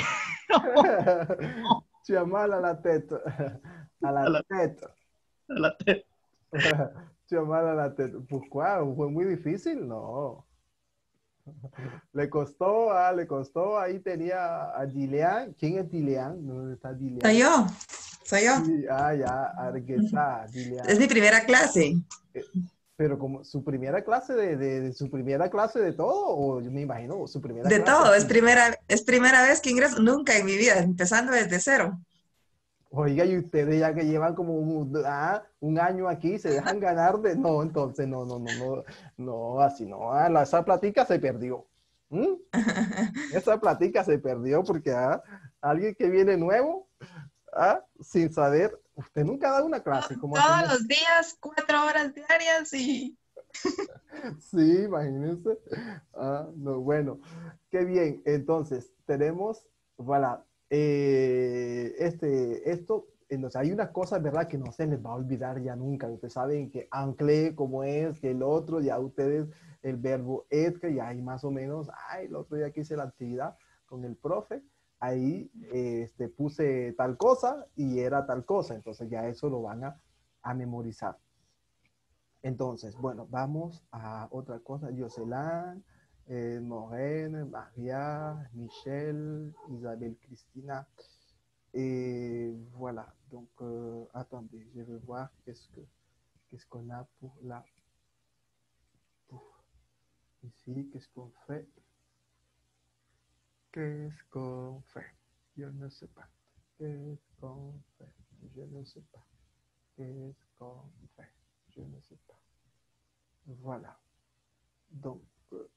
Speaker 1: Tu as mal à la tête. À la,
Speaker 12: A la-
Speaker 1: tête.
Speaker 12: a la tete.
Speaker 1: Tu as mal à la tête. Pourquoi? ¿Fue muy difícil? No. Le costó, ah, le costó. Ahí tenía a Dilian. ¿Quién es Dilian? ¿Dónde está Dilian?
Speaker 11: Soy yo. Soy yo.
Speaker 1: Sí, ah, ya, Arguesa, Dilian.
Speaker 11: Es mi primera clase.
Speaker 1: Pero como su primera clase de, de, de su primera clase de todo, o yo me imagino su primera
Speaker 11: De
Speaker 1: clase.
Speaker 11: todo. Es primera, es primera vez que ingreso. Nunca en mi vida. Empezando desde cero.
Speaker 1: Oiga, y ustedes ya que llevan como un, ah, un año aquí, se dejan ganar de... No, entonces, no, no, no, no, no, así no. Ah, la- esa platica se perdió. ¿Mm? Esa platica se perdió porque ah, alguien que viene nuevo, ah, sin saber, usted nunca ha dado una clase. Como
Speaker 2: Todos
Speaker 1: hacemos-
Speaker 2: los días, cuatro horas diarias y...
Speaker 1: Sí, imagínense. Ah, no, bueno, qué bien. Entonces, tenemos, voilà, eh, este, esto, entonces hay una cosa, ¿verdad? Que no se les va a olvidar ya nunca. Ustedes saben que ancle, como es, que el otro, ya ustedes, el verbo être, ya hay más o menos, ay, el otro día que hice la actividad con el profe, ahí este, puse tal cosa y era tal cosa. Entonces ya eso lo van a, a memorizar. Entonces, bueno, vamos a otra cosa. Jocelyn, eh, Morene, Maria, Michel, Isabelle, Cristina. Et voilà. Donc, euh, attendez, je vais voir qu'est-ce que qu'est-ce qu'on a pour la pour ici. Qu'est-ce qu'on fait? Qu'est-ce qu'on fait? Je ne sais pas. Qu'est-ce qu'on fait? Je ne sais pas. Qu'est-ce qu'on fait? Je ne sais pas. Voilà. Donc, euh,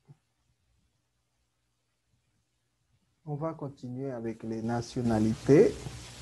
Speaker 1: on va continuer avec les nationalités.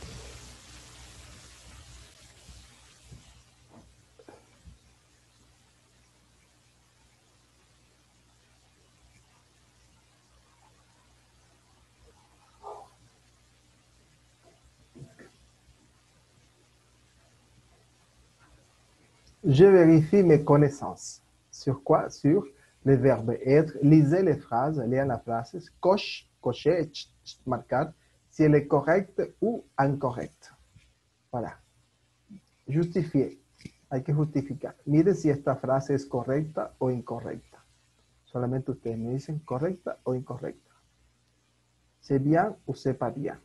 Speaker 1: Je vérifie mes connaissances. Sur quoi? Sur les verbes être. Lisez les phrases, lean las frases. Coche, cocher, ch- ch- marcar si elle est correcte ou incorrecte. Voilà. Justifier. Hay que justificar. Miren si esta frase es correcta o incorrecta. Solamente ustedes me dicen correcta o incorrecta. C'est bien ou c'est pas bien.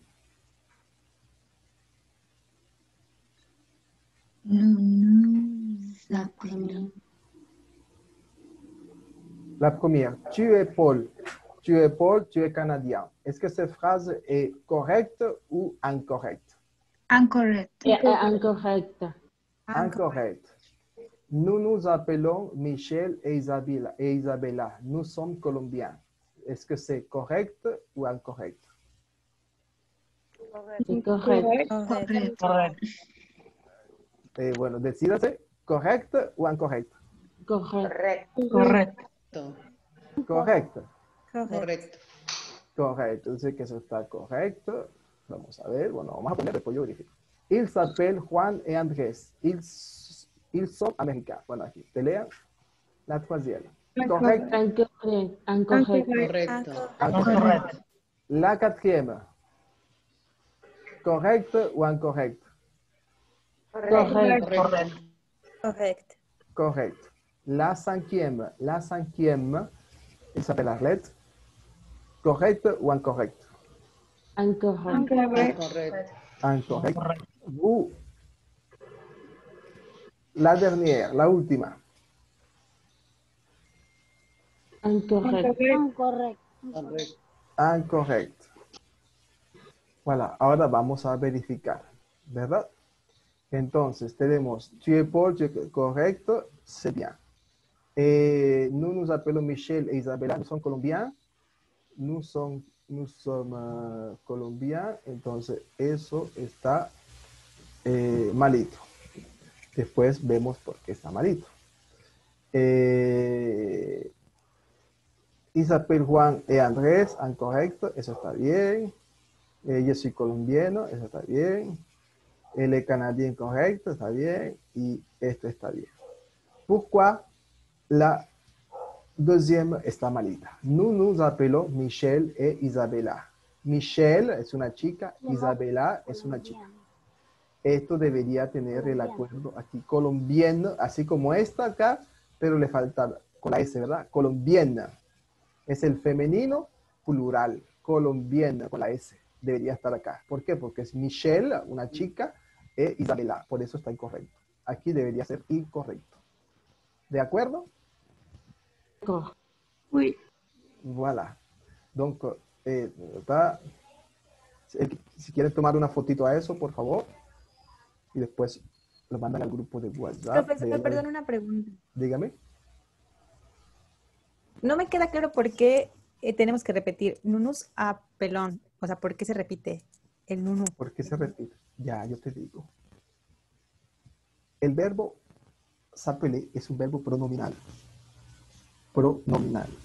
Speaker 6: La primera.
Speaker 1: La première, tu es Paul. Tu es Paul, tu es Canadien. Est-ce que cette phrase est correcte ou incorrecte?
Speaker 2: Incorrect.
Speaker 5: Eh, eh, Incorrecta.
Speaker 1: Incorrecte. Nous nous appelons Michel et Isabella. Et Isabella. Nous sommes colombiens. Est-ce que c'est correct ou incorrect?
Speaker 5: Incorrecto.
Speaker 2: Correcto.
Speaker 1: Eh, bueno, decídase, ¿correct o incorrect?
Speaker 5: Correcto.
Speaker 10: Correcto.
Speaker 1: Correcto.
Speaker 10: Correcto.
Speaker 1: Correcto. Entonces que eso está correcto. Vamos a ver. Bueno, vamos a poner después yo verifico. Ils s'appellent Juan et Andrés. Ils, ils sont américains. Bueno, aquí. Te lean la troisième. Correcto.
Speaker 5: Incorrecto. Incorrecto.
Speaker 10: Correcto.
Speaker 1: Incorrecto. La quatrième. Correct ou incorrect?
Speaker 5: Correcto.
Speaker 10: Correcto.
Speaker 9: Correct.
Speaker 1: Correct. La cinquième. La cinquième. Elle s'appelle Arlette. Correct ou incorrect?
Speaker 5: Incorrecto.
Speaker 10: Correcto.
Speaker 1: Incorrect. Vous. La dernière. La última.
Speaker 5: Incorrecto.
Speaker 6: Incorrecto.
Speaker 10: Correcto.
Speaker 1: Incorrecto. Voilà, ahora vamos a verificar, ¿verdad? Entonces, tenemos tu épaule correcto, c'est bien. Et nous nous appelons Michel et Isabella, nous sommes colombiens. Nous sommes, nous sommes uh, colombiens, entonces eso está eh, malito. Después vemos por qué está malito. Eh, Isabel, Juan y Andrés, incorrecto, eso está bien. Eh, yo soy colombiano, eso está bien. Él es canadien, correcto, está bien. Y esto está bien. Pourquoi la deuxième está malita? Nous nous appelons Michel et Isabella. Michelle es una chica, Isabella es una chica. Esto debería tener el acuerdo aquí, colombiano, así como esta acá, pero le falta con la S, ¿verdad? Colombiana. Es el femenino plural, colombiana con la S. Debería estar acá. ¿Por qué? Porque es Michelle, una chica, e Isabella. Por eso está incorrecto. Aquí debería ser incorrecto. ¿De acuerdo?
Speaker 5: Oui.
Speaker 1: Voilà. Donc, eh, está, si quieren tomar una fotito a eso, por favor. Y después lo mandan al grupo de WhatsApp.
Speaker 13: Profesor,
Speaker 1: de-
Speaker 13: perdón, una pregunta.
Speaker 1: Dígame.
Speaker 13: No me queda claro por qué eh, tenemos que repetir nunus a pelón. O sea, ¿por qué se repite el nunu?
Speaker 1: ¿Por qué se repite? Ya, yo te digo. El verbo s'appeler es un verbo pronominal. Pronominal.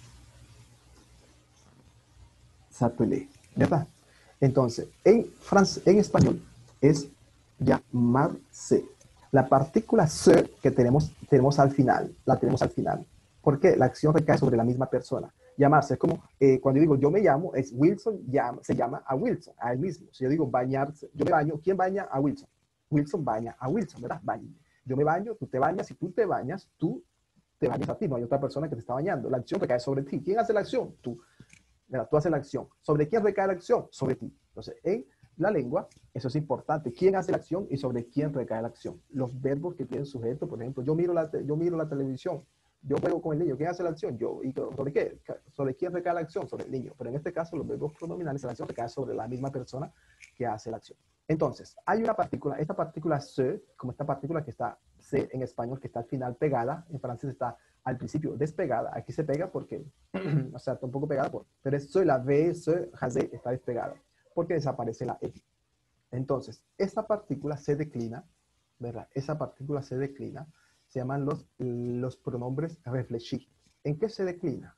Speaker 1: S'appeler, ¿verdad? Entonces, en, france, en español es llamarse. La partícula se que tenemos, tenemos al final, la tenemos al final. ¿Por qué? La acción recae sobre la misma persona. Llamarse es como, eh, cuando yo digo yo me llamo, es Wilson, llama, se llama a Wilson, a él mismo. Si yo digo bañarse, yo me baño, ¿quién baña a Wilson? Wilson baña a Wilson, ¿verdad? Baño. Yo me baño, tú te bañas, si tú te bañas, tú te bañas a ti, no hay otra persona que te está bañando. La acción recae sobre ti. ¿Quién hace la acción? Tú. ¿Verdad? Tú haces la acción. ¿Sobre quién recae la acción? Sobre ti. Entonces, en la lengua, eso es importante. ¿Quién hace la acción y sobre quién recae la acción? Los verbos que tienen sujeto, por ejemplo, yo miro la, te- yo miro la televisión, yo juego con el niño. ¿Quién hace la acción? Yo. ¿Y sobre qué? ¿Sobre quién recae la acción? Sobre el niño. Pero en este caso, los verbos pronominales, la acción recae sobre la misma persona que hace la acción. Entonces, hay una partícula, esta partícula se, como esta partícula que está se en español, que está al final pegada, en francés está al principio despegada, aquí se pega porque, o sea, está un poco pegada, por, pero es se, la V, se, rasé, está despegada, porque desaparece la E. Entonces, esta partícula se declina, ¿verdad? Esa partícula se declina, se llaman los, los pronombres réfléchis. ¿En qué se declina?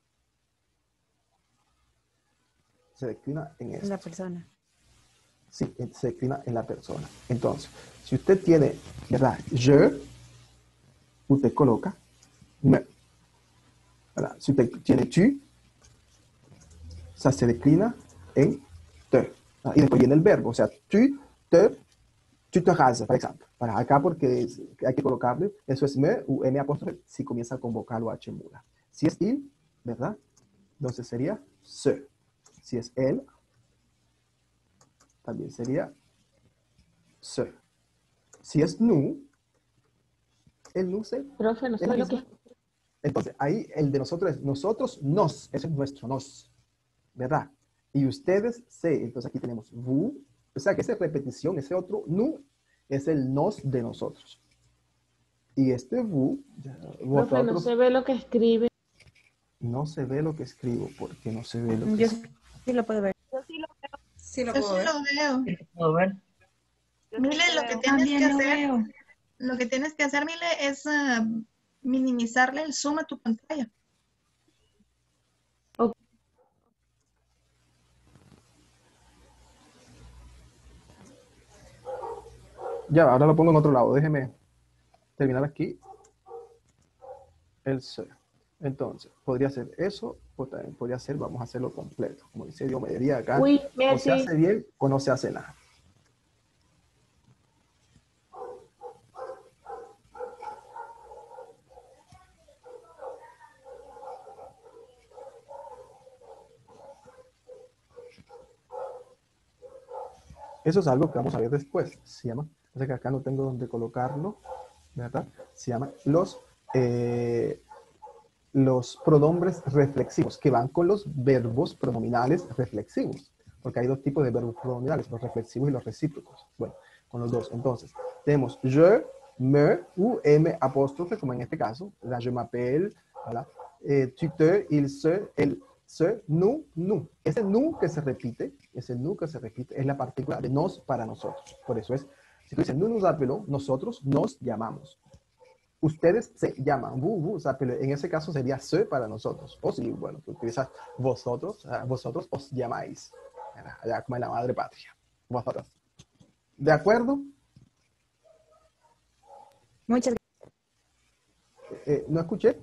Speaker 1: Se declina en esto.
Speaker 13: La persona.
Speaker 1: Sí, se declina en la persona. Entonces, si usted tiene, ¿verdad? Je, usted coloca me. ¿Verdad? Si usted tiene tu, ça se declina en te. ¿Verdad? Y después viene el verbo, o sea, tu, te, tu te rases, por ejemplo. Para acá porque es- hay que colocarle, eso es me o m apóstrofe si comienza con vocal o h muda. Si es il, ¿verdad? Entonces sería se. Si es él, también sería se. Si es nu, el nu se.
Speaker 5: Profe, no
Speaker 1: es la
Speaker 5: sabe lo que
Speaker 1: misma. Entonces, ahí el de nosotros es nosotros, nos, ese es nuestro nos, ¿verdad? Y ustedes se, entonces aquí tenemos vous, o sea que esa repetición, ese otro nu, es el nos de nosotros. Y este vous, ya,
Speaker 5: Profe, no
Speaker 1: vosotros,
Speaker 5: se ve lo que escribe.
Speaker 1: no se ve lo que escribo, porque no se ve lo que
Speaker 13: Yo
Speaker 1: escribo.
Speaker 13: sí lo puedo ver.
Speaker 2: Yo sí lo veo.
Speaker 11: Sí lo
Speaker 2: Yo
Speaker 11: puedo
Speaker 2: sí
Speaker 11: ver.
Speaker 2: lo veo.
Speaker 12: ¿Puedo ver?
Speaker 2: Mile, lo que tienes
Speaker 4: También
Speaker 2: que
Speaker 4: lo
Speaker 2: hacer,
Speaker 4: veo.
Speaker 2: lo que tienes que hacer, Mile, es ah, minimizarle el zoom a tu pantalla.
Speaker 1: Ya, ahora lo pongo en otro lado, déjeme terminar aquí. El se. Entonces, podría ser eso, o también podría ser, vamos a hacerlo completo. Como dice Diomedes acá,
Speaker 5: Uy,
Speaker 1: o se
Speaker 5: Messi.
Speaker 1: hace bien o no se hace nada. Eso es algo que vamos a ver después. Se llama, o sea que acá no tengo donde colocarlo, ¿verdad? Se llama los, eh, los pronombres reflexivos, que van con los verbos pronominales reflexivos, porque hay dos tipos de verbos pronominales, los reflexivos y los recíprocos. Bueno, con los dos. Entonces, tenemos je, me, u, m, apóstrofe, como en este caso, la je m'appelle, voilà. eh, tu, te, il, se, el, se, nous, nous. Ese nous que se repite, ese nous que se repite, es la partícula de nos para nosotros. Por eso es, si tú dices, nous nous appelons, nosotros nos llamamos. Ustedes se llaman, vous, vous, en ese caso sería se para nosotros. O si, bueno, tú utilizas vosotros, vosotros os llamáis. Allá como en la madre patria. Vosotros. ¿De acuerdo?
Speaker 13: Muchas
Speaker 1: gracias. Eh, ¿No escuché?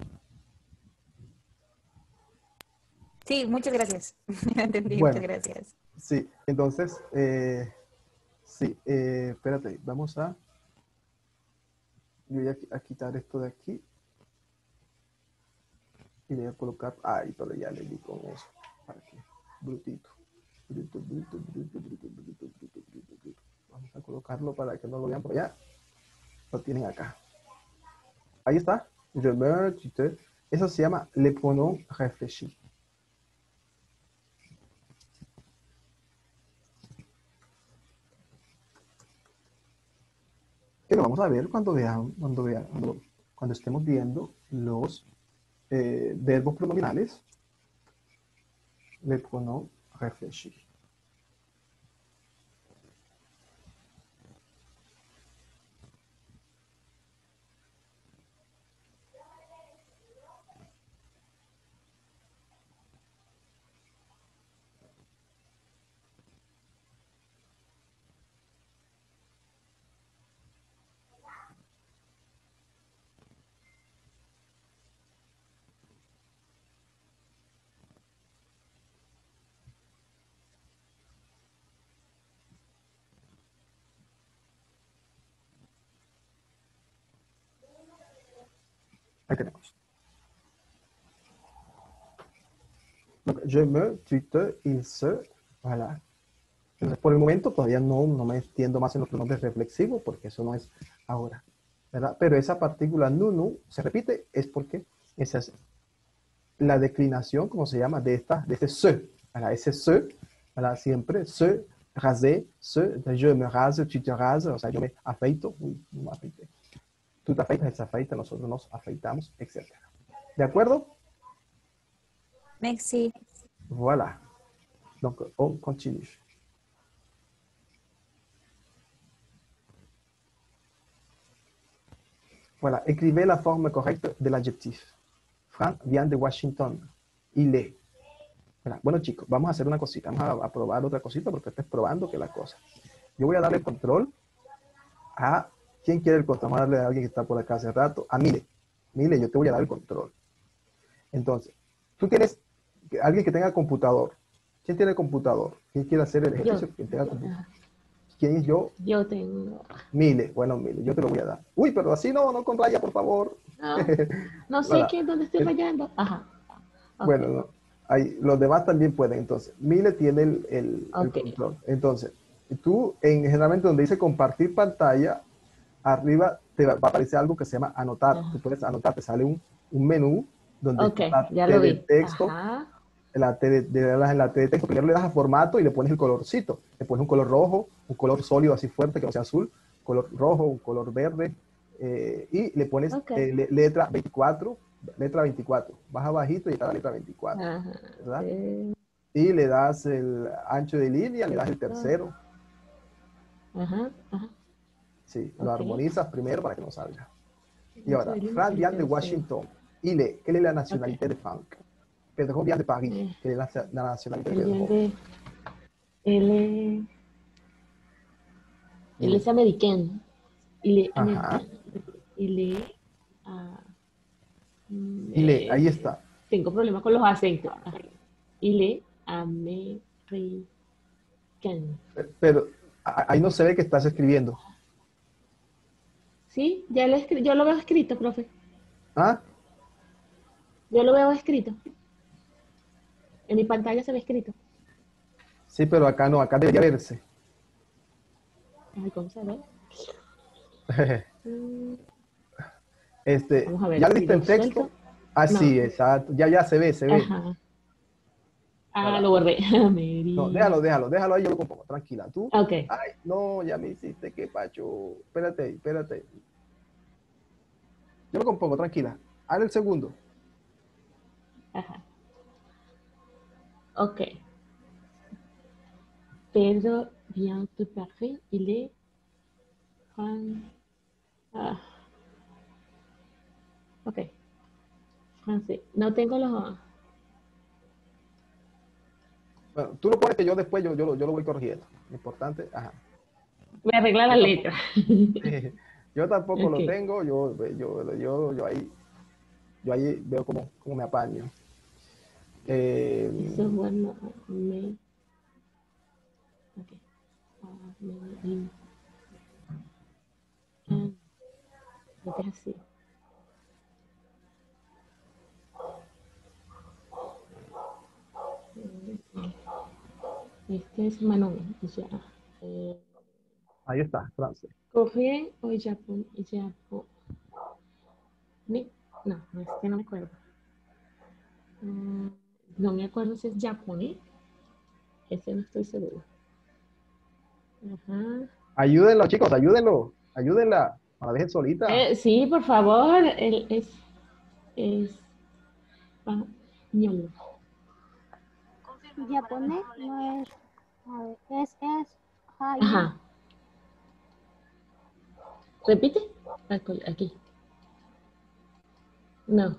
Speaker 13: Sí, muchas gracias. Entendí,
Speaker 1: bueno,
Speaker 13: muchas gracias.
Speaker 1: Sí, entonces, eh, sí, eh, espérate, vamos a... Yo voy a, a quitar esto de aquí. Y voy a colocar... Ay, pero ya le di con eso. ¿Para qué? Brutito. Bruto, bruto, bruto, bruto, bruto, bruto, bruto, bruto. Vamos a colocarlo para que no lo vean por allá. Lo tienen acá. Ahí está. Je me, tu te. Eso se llama le pronom réfléchi. Que lo vamos a ver cuando vean, cuando vean, cuando, cuando estemos viendo los eh, verbos pronominales. Le pronom réfléchi. Ahí tenemos. Donc, je me, tu te, il se, voilà. Entonces, por el momento todavía no, no me extiendo más en los pronombres reflexivos porque eso no es ahora, ¿verdad? Pero esa partícula nu, nu se repite es porque esa es la declinación, como se llama, de esta, de este se, ¿verdad? Ese se, ¿verdad? Siempre se, raser, se, je me rase, tu te rases, o sea, yo me afeito, uy, no me afeité. Tú te afeitas, él se afeita, nosotros nos afeitamos, etcétera. ¿De acuerdo?
Speaker 13: Merci.
Speaker 1: Voilà. Donc, on continue. Voilà. Écrivez la forme correcte de l'adjectif. Frank vient de Washington. Il est. Voilà. Bueno, chicos, vamos a hacer una cosita. Vamos a, a probar otra cosita porque estés probando que la cosa. Yo voy a darle control a... ¿Quién quiere el control? Vamos a darle a alguien que está por acá hace rato. A Mile. Mile, yo te voy a dar el control. Entonces, tú tienes alguien que tenga computador. ¿Quién tiene computador? ¿Quién quiere hacer el ejercicio?
Speaker 5: Yo.
Speaker 1: ¿Quién tenga computador? ¿Quién es yo?
Speaker 5: Yo tengo.
Speaker 1: Mile. Bueno, Mile, yo te lo voy a dar. Uy, pero así no, no con raya, por favor.
Speaker 5: No, no sé
Speaker 1: Voilà.
Speaker 5: qué, dónde estoy fallando. Ajá. Okay.
Speaker 1: Bueno, no. Ahí, los demás también pueden. Entonces, Mile tiene el, el,
Speaker 5: okay.
Speaker 1: el control. Entonces, tú, en, generalmente donde dice compartir pantalla, arriba te va a aparecer algo que se llama anotar. Ajá. Tú puedes anotar, te sale un, un menú donde
Speaker 5: okay,
Speaker 1: está
Speaker 5: ya
Speaker 1: T
Speaker 5: lo
Speaker 1: de
Speaker 5: vi.
Speaker 1: texto,
Speaker 5: Ajá.
Speaker 1: la T de, de, en la T de texto, primero le das a formato y le pones el colorcito. Le pones un color rojo, un color sólido así fuerte que no sea azul, color rojo, un color verde, eh, y le pones okay. eh, le, letra veinticuatro, letra veinticuatro. Baja bajito y está la letra veinticuatro. Ajá, ¿verdad? Sí. Y le das el ancho de línea, le das el tercero.
Speaker 5: Ajá, ajá.
Speaker 1: Sí, lo okay. armonizas primero para que no salga. Y ahora, Frank vient de Washington. Il est, quelle est la nationalité okay. de Frank? Pedro vient de Paris. Eh. Quelle est la, la nationalité de Pedro?
Speaker 5: De, él es, él es americano. Il est americano. Il est, uh,
Speaker 1: il est, ahí está.
Speaker 5: Tengo problemas con los acentos. Il est americano.
Speaker 1: Pero ahí no se ve que estás escribiendo.
Speaker 5: Sí, ya lo escri yo lo veo escrito, profe.
Speaker 1: ¿Ah?
Speaker 5: Yo lo veo escrito. En mi pantalla se ve escrito.
Speaker 1: Sí, pero acá no, acá debería verse.
Speaker 5: Ay, ¿cómo se ve?
Speaker 1: este, ver, ya le diste en texto. Ah,
Speaker 5: No.
Speaker 1: sí, exacto. Ya, ya se ve, se ve.
Speaker 5: Ajá. Ah,
Speaker 1: Voilà.
Speaker 5: lo borré.
Speaker 1: No,
Speaker 5: Mary.
Speaker 1: déjalo, déjalo, déjalo ahí, yo lo compongo. Tranquila, tú.
Speaker 5: Ok.
Speaker 1: Ay, no, ya me hiciste, qué pacho. Espérate ahí, espérate ahí. Yo lo compongo, tranquila. Haz el segundo.
Speaker 5: Ajá. Ok. Pedro vient de Paris. Il est fran- ah. Ok. Francés. No tengo los...
Speaker 1: Bueno, tú lo pones que yo después yo, yo, lo, yo lo voy corrigiendo. Importante, ajá.
Speaker 5: Voy a arreglar la
Speaker 1: Yo
Speaker 5: letra.
Speaker 1: tampoco, yo tampoco lo
Speaker 5: Ok.
Speaker 1: tengo, yo, yo, yo, yo ahí, yo ahí veo cómo, cómo me apaño. Eh,
Speaker 5: Eso es bueno. Me... Ok. Ah, me... Ah, este es así. Este es Manon. Ya. Eh,
Speaker 1: ahí está, francés.
Speaker 5: Corrien o Japón. Japón. Ni- No, no, este no me acuerdo. Mm, no me acuerdo si es japonés. Ese no estoy seguro. Ajá.
Speaker 1: Ayúdenlo, chicos, ayúdenlo, ayúdenla. No la dejen solita.
Speaker 5: Eh, sí, por favor. Él es español.
Speaker 14: Japonés no es, a ver, es, es, hay,
Speaker 5: Ajá. Repite. Aquí. aquí. No.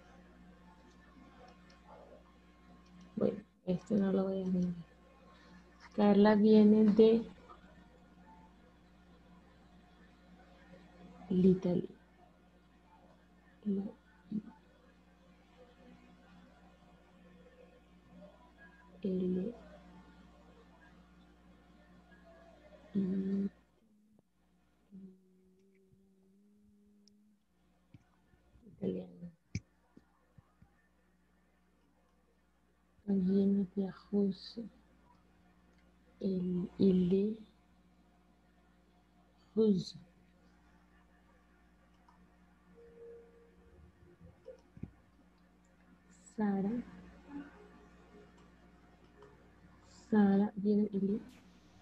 Speaker 5: Bueno, este no lo voy a ver. Carla viene de Italia. La- el- i- italiano. Viene de Rusia. El, il est russe. Sara. Sara viene il est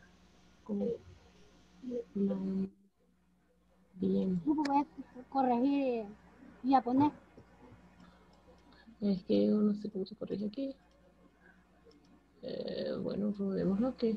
Speaker 5: colombiano. Bien.
Speaker 14: yo voy a corregir japonés.
Speaker 5: Es que yo no sé cómo se corrige aquí. Eh, bueno, probemos lo que.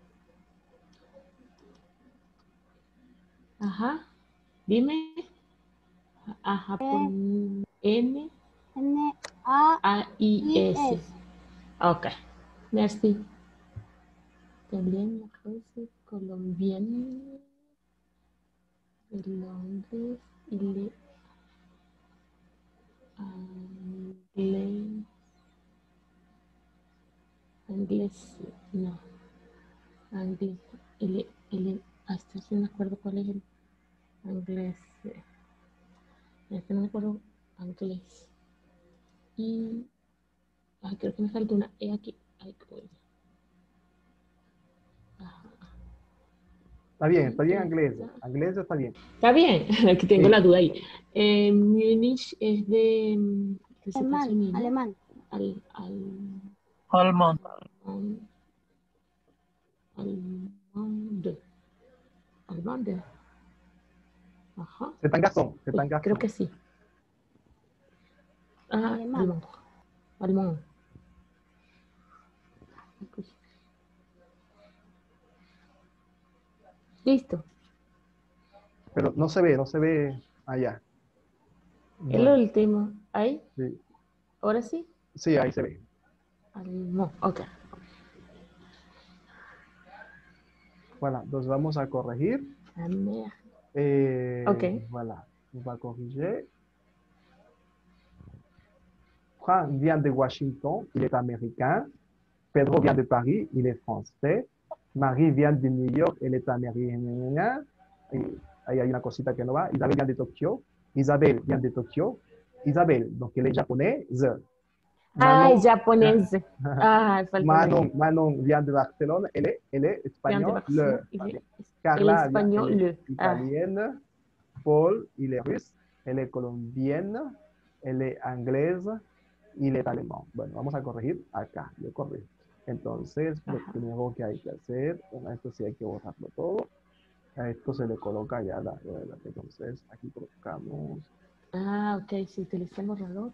Speaker 5: Ajá. Dime. A Japón. N.
Speaker 14: N, A,
Speaker 5: A I
Speaker 14: I,
Speaker 5: S.
Speaker 14: S.
Speaker 5: Ok. Merci. Italiano, ruso, colombiano. De Londres. Il est anglais. Inglés. No. Inglés. El, el, hasta si no me acuerdo cuál es el inglés. Este no me acuerdo inglés. Y ay, creo que me falta una E aquí. Ay, qué bueno. Ajá.
Speaker 1: Está bien, está bien
Speaker 5: Ahí
Speaker 1: inglés.
Speaker 5: está.
Speaker 1: Inglés está bien.
Speaker 5: Está bien, aquí tengo
Speaker 1: Sí.
Speaker 5: la duda ahí. Eh, Múnich es de, mm, de
Speaker 14: Alemán,
Speaker 5: Estados
Speaker 14: alemán.
Speaker 5: Al, al,
Speaker 12: Almond.
Speaker 5: al, almande. Almande. Ajá.
Speaker 1: C'est un garçon, c'est
Speaker 5: Uy,
Speaker 1: un garçon.
Speaker 5: creo que sí. Ah,
Speaker 14: Alemán.
Speaker 5: alemán. Alemán. Ok. Listo.
Speaker 1: Pero no se ve, no se ve allá.
Speaker 5: El
Speaker 1: Bueno,
Speaker 5: último. Ahí.
Speaker 1: sí,
Speaker 5: Ahora sí.
Speaker 1: sí, ahí se ve.
Speaker 5: Alemán. Ok.
Speaker 1: Voilà, entonces vamos a corregir.
Speaker 5: La merde.
Speaker 1: Eh,
Speaker 5: Ok.
Speaker 1: Voilà, on va corriger. Franck vient de Washington, il est américain. Pedro vient de Paris, il est français. Marie vient de New York, elle est américaine. Y ahí hay una cosita que no va. Isabel vient de Tokio. Isabel vient de Tokio. Isabel, donc elle est japonaise.
Speaker 5: Ay,
Speaker 1: Manon,
Speaker 5: japonés. Ah, falta
Speaker 1: Manon,
Speaker 5: el-
Speaker 1: Manon vient de Barcelone, elle est, elle est
Speaker 5: Vient de
Speaker 1: espagnole.
Speaker 5: Barcelone, il est-
Speaker 1: Carla
Speaker 5: el
Speaker 1: vient, elle
Speaker 5: espagnol.
Speaker 1: est
Speaker 5: Ah,
Speaker 1: italienne. Paul, il est russe. Elle est colombienne. él es inglés y él es alemán. Bueno, vamos a corregir acá, yo corrijo. Entonces, lo primero que hay que hacer, bueno, esto sí hay que borrarlo todo. A esto se le coloca ya la, la, la entonces aquí colocamos.
Speaker 5: Ah, ok, si utiliza el borrador.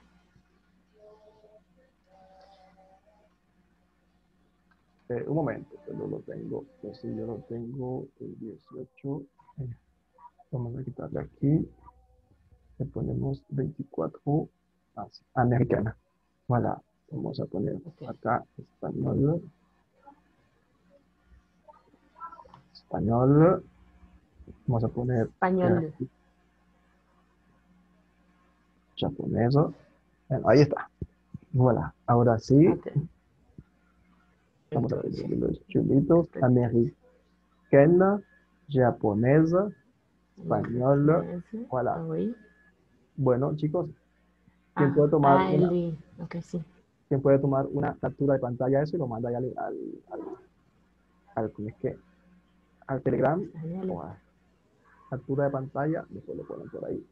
Speaker 1: Eh, un momento, yo lo tengo, entonces yo lo tengo el dieciocho. Eh, vamos a quitarle aquí. Le ponemos veinticuatro. Ah, sí, americana. Voilà. Vamos a poner acá español. Español. Vamos a poner
Speaker 5: Español.
Speaker 1: aquí, japonés. Bueno, ahí está. Voilà. Ahora sí.
Speaker 5: Okay.
Speaker 1: Vamos a ver los chulitos. Americana, japonesa, español. Voilà.
Speaker 5: Oui.
Speaker 1: Bueno, chicos, ¿quién
Speaker 5: Ah,
Speaker 1: puede tomar
Speaker 5: ah,
Speaker 1: una,
Speaker 5: el, ok, sí.
Speaker 1: ¿quién puede tomar una captura de pantalla de eso y lo manda ya al, al, al, al, ¿cómo es que? Al Telegram? O a captura de pantalla, después lo ponen por ahí.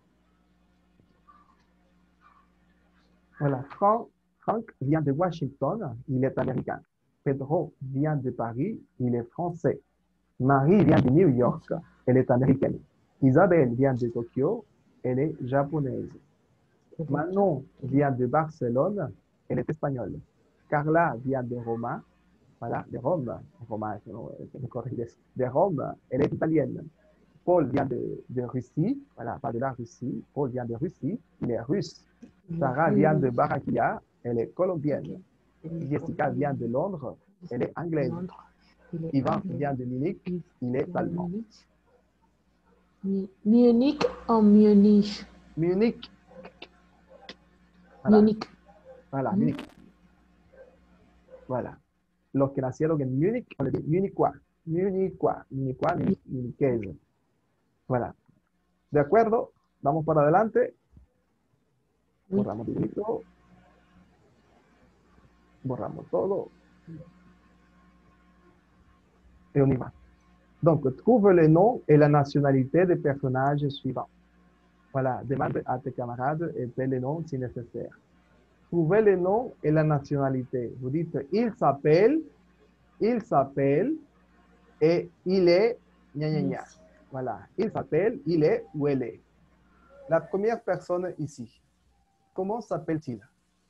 Speaker 1: Voilà, Frank, Frank vient de Washington, il est américain. Pedro vient de Paris, il est français. Marie vient de New York, elle est américaine. Isabelle vient de Tokyo, elle est japonaise. Manon vient de Barcelone, elle est espagnole. Carla vient de Roma, voilà, de Rome, Roma, no, me corriges, de Rome, elle est italienne. Paul vient de, de Russie, voilà, pas de la Russie, Paul vient de Russie, il est russe. Sarah vient de Barranquilla, elle est colombienne. Jessica vient de Londres, elle est anglaise. Ivan vient de Munich, il est allemand.
Speaker 5: Munich o Munich?
Speaker 1: Munich. Voilà.
Speaker 5: Munich.
Speaker 1: Voilà, Munich. Voilà. Los que nacieron en Múnich, on le dit Munichois. Munichois, Munichois, Muniqués. Voilà. ¿De acuerdo? Vamos para adelante. Borramos todo. Borramos todo. Et on y va. Donc, trouve le nom et la nationalité des personnages suivants. Voilà, demande à tes camarades et fais le nom si nécessaire. Trouvez le nom et la nationalité. Vous dites, il s'appelle, il s'appelle, et il est, gna gna gna. Voilà, il s'appelle, il est ou elle est. La première personne ici, comment s'appelle-t-il?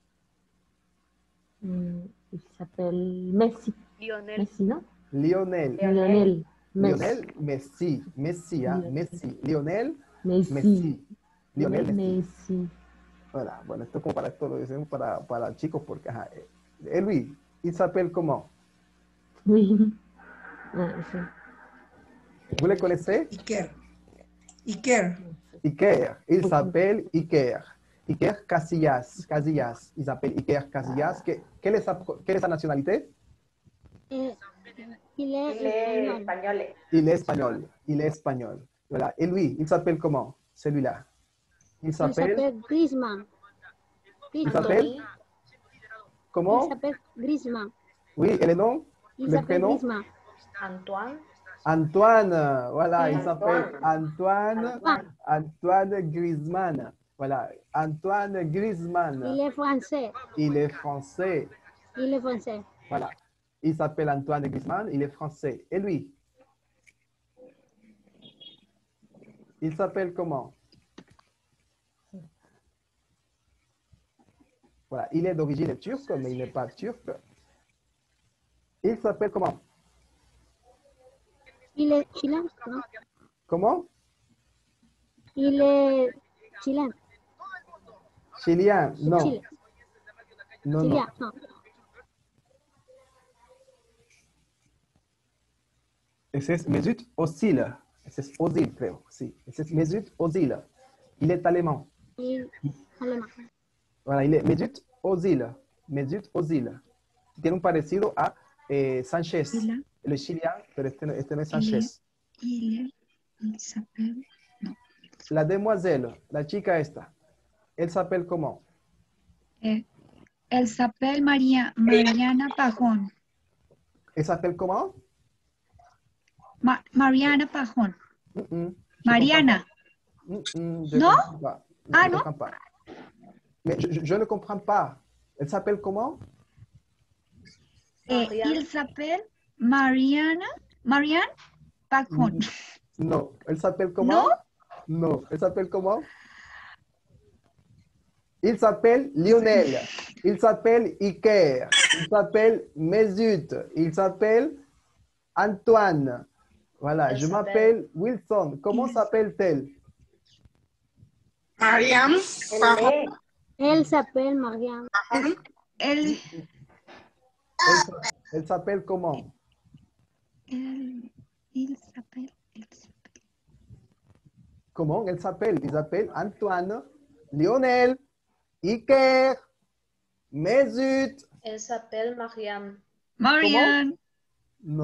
Speaker 5: Mm, il s'appelle Messi.
Speaker 15: Lionel.
Speaker 5: Messi, non?
Speaker 1: Lionel.
Speaker 5: Lionel.
Speaker 1: Lionel Messi. Messi, hein?
Speaker 5: Lionel.
Speaker 1: Messi. Lionel
Speaker 5: Messi.
Speaker 1: Messi. Lionel
Speaker 5: Lionel
Speaker 1: Messi.
Speaker 5: Messi.
Speaker 1: Voilà, bueno, esto como para esto lo decimos para, para chicos, porque, ajá, eh, Luis, il s'appelle comment?
Speaker 5: Oui. Ah, sí.
Speaker 1: Vous le connaissez?
Speaker 11: Iker. Iker.
Speaker 1: Iker. Il s'appelle Iker. Iker Casillas. Casillas. Il s'appelle Iker Casillas. ¿Qué, qué, es sa, ¿Qué es sa nacionalité?
Speaker 14: Eh, il est
Speaker 3: Il est
Speaker 14: espagnol.
Speaker 3: espagnol.
Speaker 1: Il est espagnol. Il est espagnol. Voilà. Et lui, il s'appelle comment? Celui-là. Il
Speaker 14: Il
Speaker 1: s'appelle...
Speaker 14: s'appelle Griezmann.
Speaker 1: Il s'appelle... Comment?
Speaker 14: Il s'appelle Griezmann.
Speaker 1: Oui, et le nom?
Speaker 14: Il
Speaker 1: Le
Speaker 14: s'appelle
Speaker 1: prénom?
Speaker 14: Griezmann.
Speaker 3: Antoine.
Speaker 1: Antoine, voilà, il
Speaker 3: Antoine.
Speaker 1: s'appelle Antoine,
Speaker 14: Antoine.
Speaker 1: Antoine Griezmann. Voilà, Antoine Griezmann.
Speaker 14: Il est français.
Speaker 1: Il est français.
Speaker 14: Il est français.
Speaker 1: Voilà. Il s'appelle Antoine Griezmann, il est français. Et lui? Il s'appelle comment? Voilà, il est d'origine turque, mais il n'est pas turc. Il s'appelle comment?
Speaker 14: Il est chilien, non?
Speaker 1: Comment?
Speaker 14: Il est chilien.
Speaker 1: Chilien? Non.
Speaker 14: Chile.
Speaker 1: Non, non.
Speaker 14: Chilien, non.
Speaker 1: Ese es Mesut Özil. Ese es Özil, creo. Sí, ese es Mesut Özil. Il est allemand.
Speaker 14: Il alemán.
Speaker 1: Voilà, il est Mesut Özil. Mesut Özil. Tiene un parecido a eh, Sánchez. El chilien, pero este, no- este no es Sánchez.
Speaker 16: Il, il s'appelle.
Speaker 1: La demoiselle, la chica esta. Elle s'appelle comment?
Speaker 16: Eh, elle s'appelle Maria, Mariana Pajón.
Speaker 1: Elle s'appelle comment?
Speaker 16: Ma- Mariana Pajón.
Speaker 1: Mm, mm, je
Speaker 16: Mariana.
Speaker 1: comprends pas. Mm, mm, je
Speaker 16: Non?
Speaker 1: comprends pas.
Speaker 16: Ah,
Speaker 1: je
Speaker 16: non?
Speaker 1: comprends pas. Mais je, je- je ne comprends pas. Elle s'appelle comment?
Speaker 16: Eh, il s'appelle Mariana, Marianne Pajón.
Speaker 1: Non. Elle s'appelle comment? Non. Elle s'appelle comment? Il s'appelle Lionel. Il s'appelle Iker. Il s'appelle Mesut. Il s'appelle Antoine. Voilà.
Speaker 6: Elle
Speaker 1: Je
Speaker 6: s'appelle-
Speaker 1: m'appelle Wilson. Comment s'appelle-t-elle?
Speaker 14: Mariam.
Speaker 3: Elle
Speaker 14: Elle s'appelle Mariam.
Speaker 16: Elle,
Speaker 1: Elle, s- elle s'appelle comment?
Speaker 16: elle, il s'appelle, il s'appelle.
Speaker 1: Comment elle s'appelle? Il s'appelle Antoine, Lionel, Iker, Mesut.
Speaker 6: Elle s'appelle Mariam.
Speaker 16: Marianne.
Speaker 1: Non,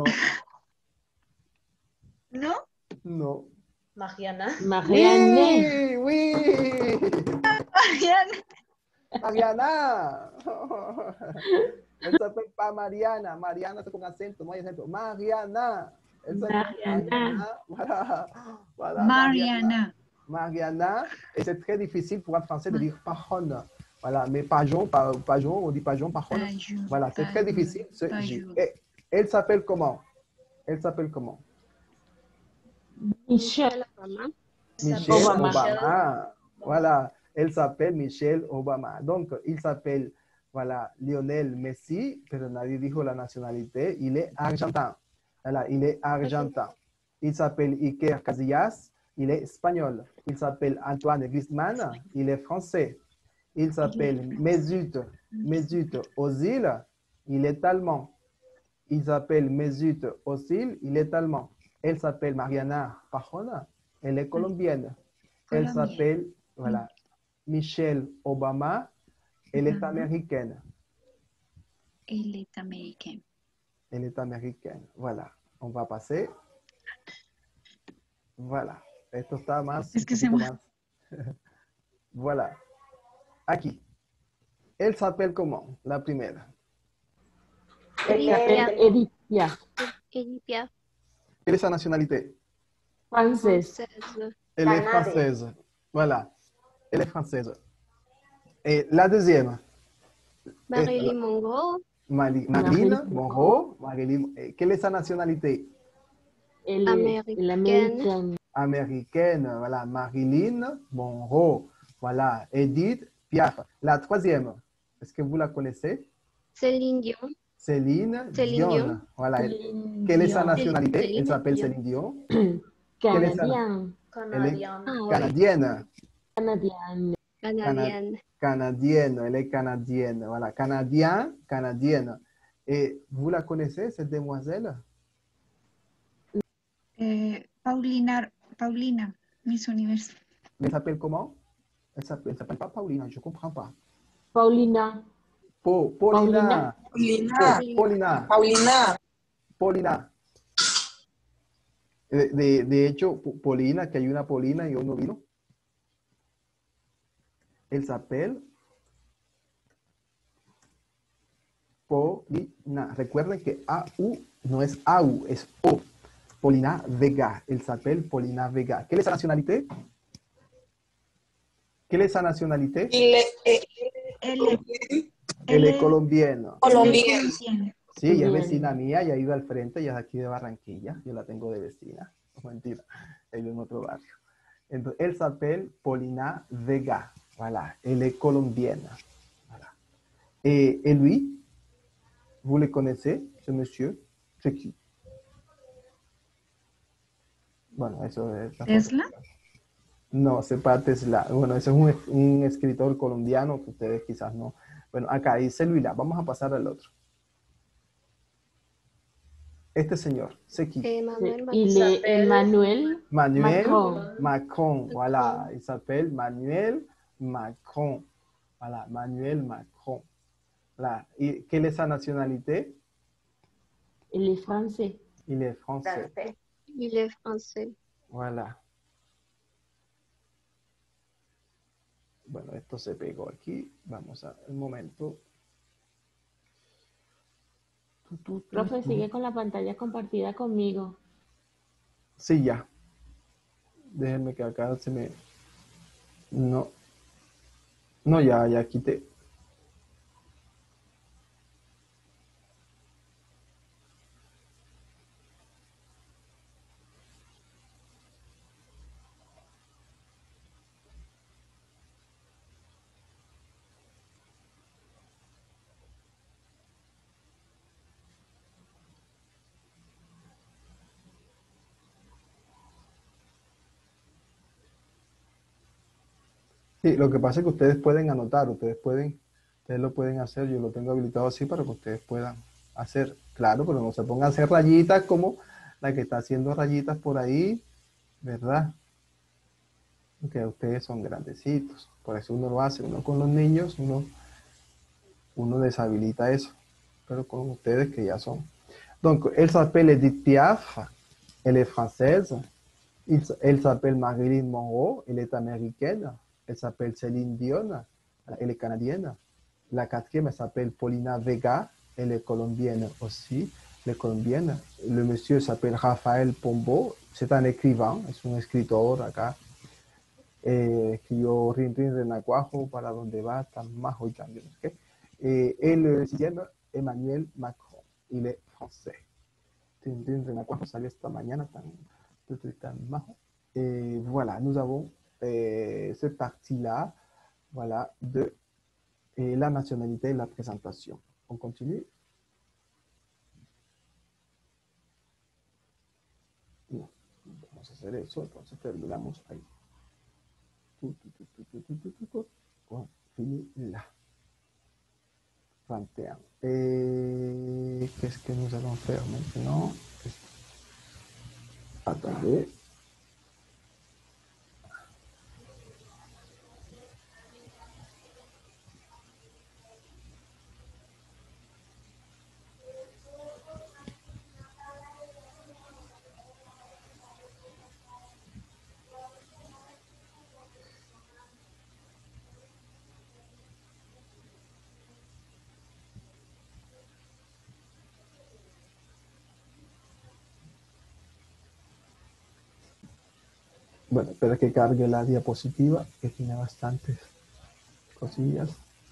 Speaker 16: ¿No?
Speaker 1: non.
Speaker 6: Mariana.
Speaker 1: Oui, oui.
Speaker 16: Marianne.
Speaker 1: Mariana. Elle s'appelle pas Mariana. Mariana, c'est con acento, no hay acento. Mariana. Elle s'appelle
Speaker 5: Mariana.
Speaker 1: Voilà. Voilà.
Speaker 16: Mariana.
Speaker 1: Mariana. Et c'est très difficile pour un français de dire pajon. Voilà, mais pajon, pa- pajon, on dit pajon, pajon.
Speaker 16: Pajon,
Speaker 1: Voilà, c'est très
Speaker 16: pajon,
Speaker 1: difficile. ce
Speaker 16: pajon.
Speaker 1: J. Et elle s'appelle comment? Elle s'appelle comment?
Speaker 5: Michelle.
Speaker 1: Michelle
Speaker 5: Obama.
Speaker 1: Obama. Voilà, elle s'appelle Michelle Obama. Donc, il s'appelle, voilà, Lionel Messi, pero nadie dijo la nationalité. Il est argentin. Voilà, il est argentin. Il s'appelle Iker Casillas, il est espagnol. Il s'appelle Antoine Griezmann, il est français. Il s'appelle Mesut, Mesut Ozil, il est allemand. Il s'appelle Mesut Ozil, il est allemand. Elle s'appelle Mariana Pajona, elle est colombienne. Elle
Speaker 16: Colombienne.
Speaker 1: s'appelle, voilà, Michelle Obama, elle est
Speaker 16: Mhm.
Speaker 1: américaine.
Speaker 16: Elle est américaine.
Speaker 1: Elle est américaine. Voilà. On va passer. Voilà. Esto está más.
Speaker 16: Es que
Speaker 1: un
Speaker 16: se
Speaker 1: poquito
Speaker 16: mu-
Speaker 1: más. Voilà. Aquí. Elle s'appelle comment? La primera.
Speaker 5: Elle s'appelle Edith Piaf.
Speaker 14: Edith Piaf.
Speaker 1: Quelle est sa nationalité?
Speaker 5: Française.
Speaker 1: Elle est
Speaker 3: Canadienne.
Speaker 1: française. Voilà. Elle est française. Et la deuxième?
Speaker 14: Marilyn Monroe.
Speaker 1: Mari-
Speaker 5: Marilyn
Speaker 1: Marilyn Monroe. Marilyn- eh, Quelle est sa nationalité?
Speaker 5: Elle est
Speaker 14: Américaine.
Speaker 5: américaine.
Speaker 1: Américaine. Voilà. Marilyn Monroe. Voilà. Edith Piaf. La troisième. Est-ce que vous la connaissez?
Speaker 14: Céline Dion.
Speaker 1: Céline,
Speaker 14: Céline
Speaker 1: Dion.
Speaker 14: Dion.
Speaker 1: Voilà.
Speaker 5: Céline
Speaker 1: Quelle est sa
Speaker 5: Dion.
Speaker 1: nationalité?
Speaker 14: Céline
Speaker 1: Elle s'appelle
Speaker 14: Dion.
Speaker 1: Céline Dion. Quelle est sa-
Speaker 5: Canadien.
Speaker 1: Elle est
Speaker 6: Canadienne.
Speaker 14: Ah, ouais.
Speaker 1: canadienne.
Speaker 5: Canadienne.
Speaker 14: Canadienne.
Speaker 1: Canadienne. Elle est canadienne. Voilà. Canadien, canadienne. Et vous la connaissez, cette demoiselle?
Speaker 16: Eh, Paulina, Paulina, Miss Universo.
Speaker 1: Elle s'appelle comment? Elle s'appelle, elle s'appelle pas Paulina, je comprends pas.
Speaker 5: Paulina.
Speaker 1: Po, Paulina.
Speaker 10: Paulina.
Speaker 1: Po, Paulina.
Speaker 10: Paulina.
Speaker 1: Paulina. De, de- de hecho, Po- Paulina, que hay una Paulina y hoy no vino. Elle s'appelle Paulina. Recuerden que A U no es A U, es O. Paulina Vega. Elle s'appelle Paulina Vega. Quelle est sa nationalité? Quelle est sa nationalité?
Speaker 10: Il est, est-
Speaker 16: Elle,
Speaker 1: Elle
Speaker 16: elle
Speaker 1: est colombienne.
Speaker 10: colombienne.
Speaker 16: colombienne.
Speaker 1: Sí, ella es
Speaker 5: Bien.
Speaker 1: vecina mía, ella vive al frente, ella es aquí de Barranquilla, yo la tengo de vecina, no, mentira, ella vive en otro barrio. Entonces, elle s'appelle Paulina Vega, voilà, elle est colombienne. Voilà. Et, et lui, vous le connaissez, ce monsieur, c'est qui? Bueno, eso es... la
Speaker 16: ¿Tesla?
Speaker 1: foto. No, c'est pas Tesla. Bueno, ese es un, un escritor colombiano que ustedes quizás no. Bueno, acá dice celui-là. Vamos a pasar al otro. Este señor, c'est qui?
Speaker 14: Emmanuel
Speaker 5: Il est Emmanuel
Speaker 1: Manuel
Speaker 5: Macron.
Speaker 1: Macron. Voilà, il s'appelle Manuel Macron. Voilà, Manuel Macron. Voilà. Et quelle est sa nationalité?
Speaker 5: Il est français.
Speaker 1: Il est français.
Speaker 3: Francés.
Speaker 14: Il est français.
Speaker 1: Voilà. Bueno, esto se pegó aquí. Vamos a un momento. Tu, tu, tu,
Speaker 5: Profe,
Speaker 1: tu.
Speaker 5: sigue con la pantalla compartida conmigo.
Speaker 1: Sí, ya. Déjenme que acá se me... No. No, ya, ya quité. Sí, lo que pasa es que ustedes pueden anotar, ustedes pueden, ustedes lo pueden hacer, yo lo tengo habilitado así para que ustedes puedan hacer, claro, pero no se pongan a hacer rayitas como la que está haciendo rayitas por ahí, ¿verdad? Que ustedes son grandecitos, por eso uno lo hace, uno con los niños, uno, uno deshabilita eso, pero con ustedes que ya son. Donc, elle s'appelle Edith Piaf, elle est française, il s- elle s'appelle Marilyn Monroe, elle est américaine, elle s'appelle Céline Dion, elle est canadienne. La quatrième, elle s'appelle Paulina Vega, elle est colombienne aussi, elle est colombienne. Le monsieur s'appelle Raphaël Pombo, c'est un écrivain, es un escritor acá. Eh, escribió Rin Rin Renacuajo, Para dónde va, tan majo y también. ¿Ok? Eh, et le sixième, Emmanuel Macron, il est français. Rin Rin Renacuajo salió esta mañana tan, tan, tan majo. Et voilà, nous avons eh, cette partie-là, voilà, de eh, la nationalité et la présentation. On continue? No, vamos a hacer eso, entonces terminamos ahí. Tu, tu, tu, tu, tu, tu, tu, tu, tu. On finit là. vingt et un. Et qu'est-ce que nous allons faire maintenant? Attendez. Bueno, espera que cargue la diapositiva, que tiene bastantes cosillas.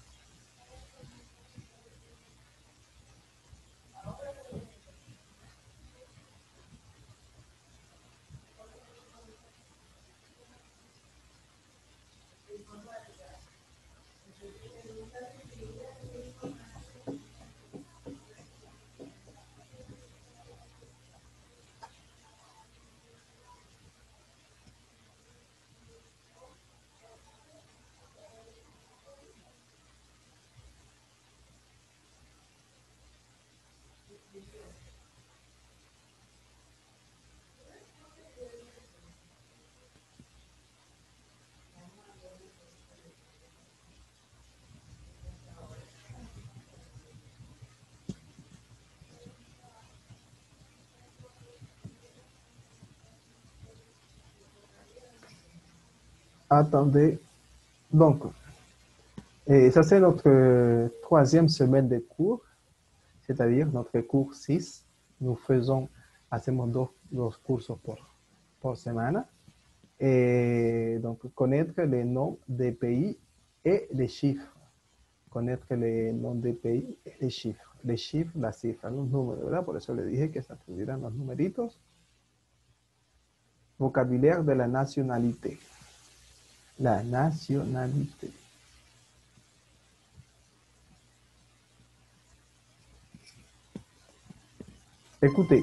Speaker 1: Attendez. Donc, et ça c'est notre euh, troisième semaine de cours, c'est-à-dire notre cours six. Nous faisons, hacemos dos, dos cursos por, por semana. Et donc, connaître les noms des pays et les chiffres. Connaître les noms des pays et les chiffres. Les chiffres, la cifra, los números, ¿verdad? Por eso le dije que se aprendieran los numeritos. Vocabulaire de la nationalité. La nationalité. Écoutez.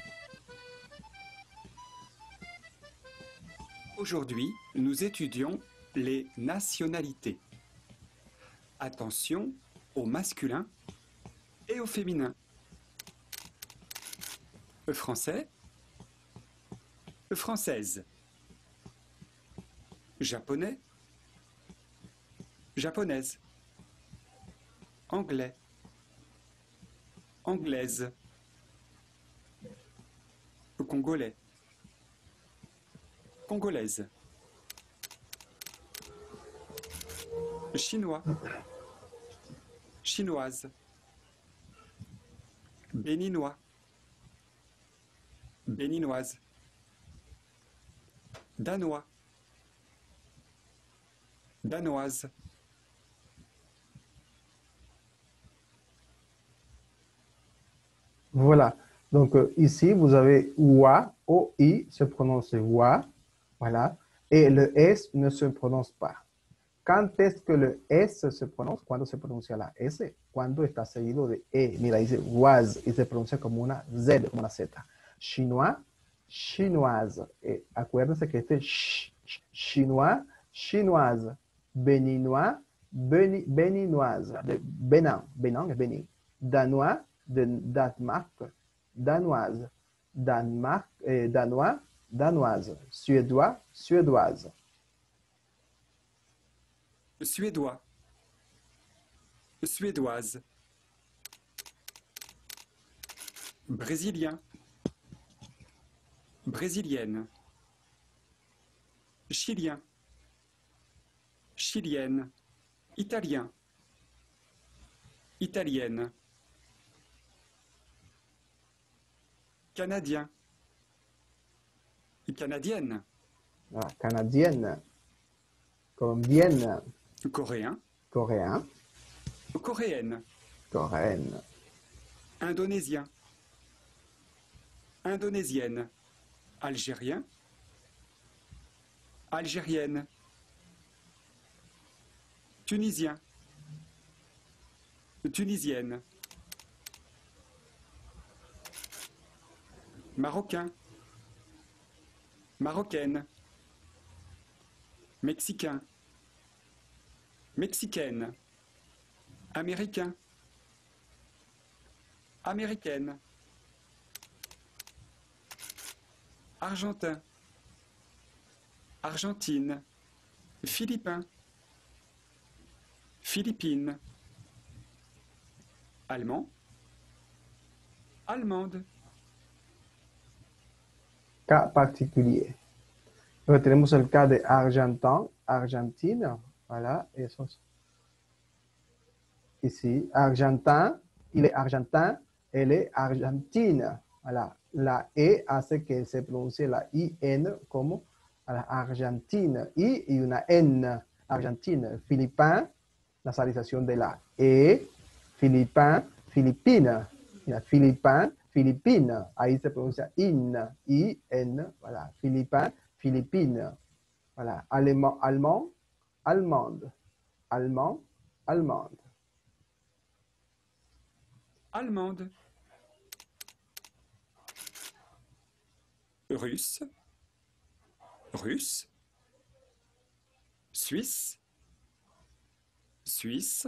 Speaker 15: Aujourd'hui, nous étudions les nationalités. Attention au masculin et au féminin. Français, française. Japonais, japonaise. Anglais, anglaise. Congolais, congolaise. Chinois, chinoise. Béninois, béninoise. Danois, danoise.
Speaker 1: Voilà. Donc euh, ici, vous avez oua, O-I se prononce oua. Voilà. Et le S ne se prononce pas. Quand est-ce que le S se prononce? Cuando se pronuncia la S, cuando está seguido de E. Mira, dice was y se pronuncia como una Z, como una Z. Chinois, chinoise. Eh, acuérdense que este sh, sh, chinois, chinoise. Béninois, beni, béninoise. De Bénin, Bénin es Bénin. Danois, de Danemark, danoise. Danemark, eh, danois, danoise. Suédois, suédoise.
Speaker 15: Suédois. Suédoise. Brésilien. Brésilienne. Chilien. Chilienne. Italien. Italienne. Canadien. Canadienne.
Speaker 1: Ah, canadienne. Colombienne.
Speaker 15: Coréen.
Speaker 1: Coréen.
Speaker 15: Coréenne.
Speaker 1: Coréenne.
Speaker 15: Indonésien. Indonésienne. Algérien. Algérienne. Tunisien. Tunisienne. Marocain. Marocaine. Mexicain. Mexicaine. Américain. Américaine. Argentin. Argentine. Philippin. Philippines. Allemand. Allemande.
Speaker 1: Cas particulier. Luego tenemos el cas de Argentin, Argentina. Voilà, eso es. Ici, Argentin, il est argentin, elle est argentine. Voilà, la E hace que se pronuncie la I N como a la Argentina. I y una N, Argentina. Filipin, nasalización de la E. Filipin, Filipina. Mira, Filipin, Filipina. Ahí se pronuncia IN, I N. Voilà, Filipin, Filipine. Voilà, allemand, allemand, allemande. Allemand, allemande.
Speaker 15: Allemande. Russe. Russe. Suisse. Suisse.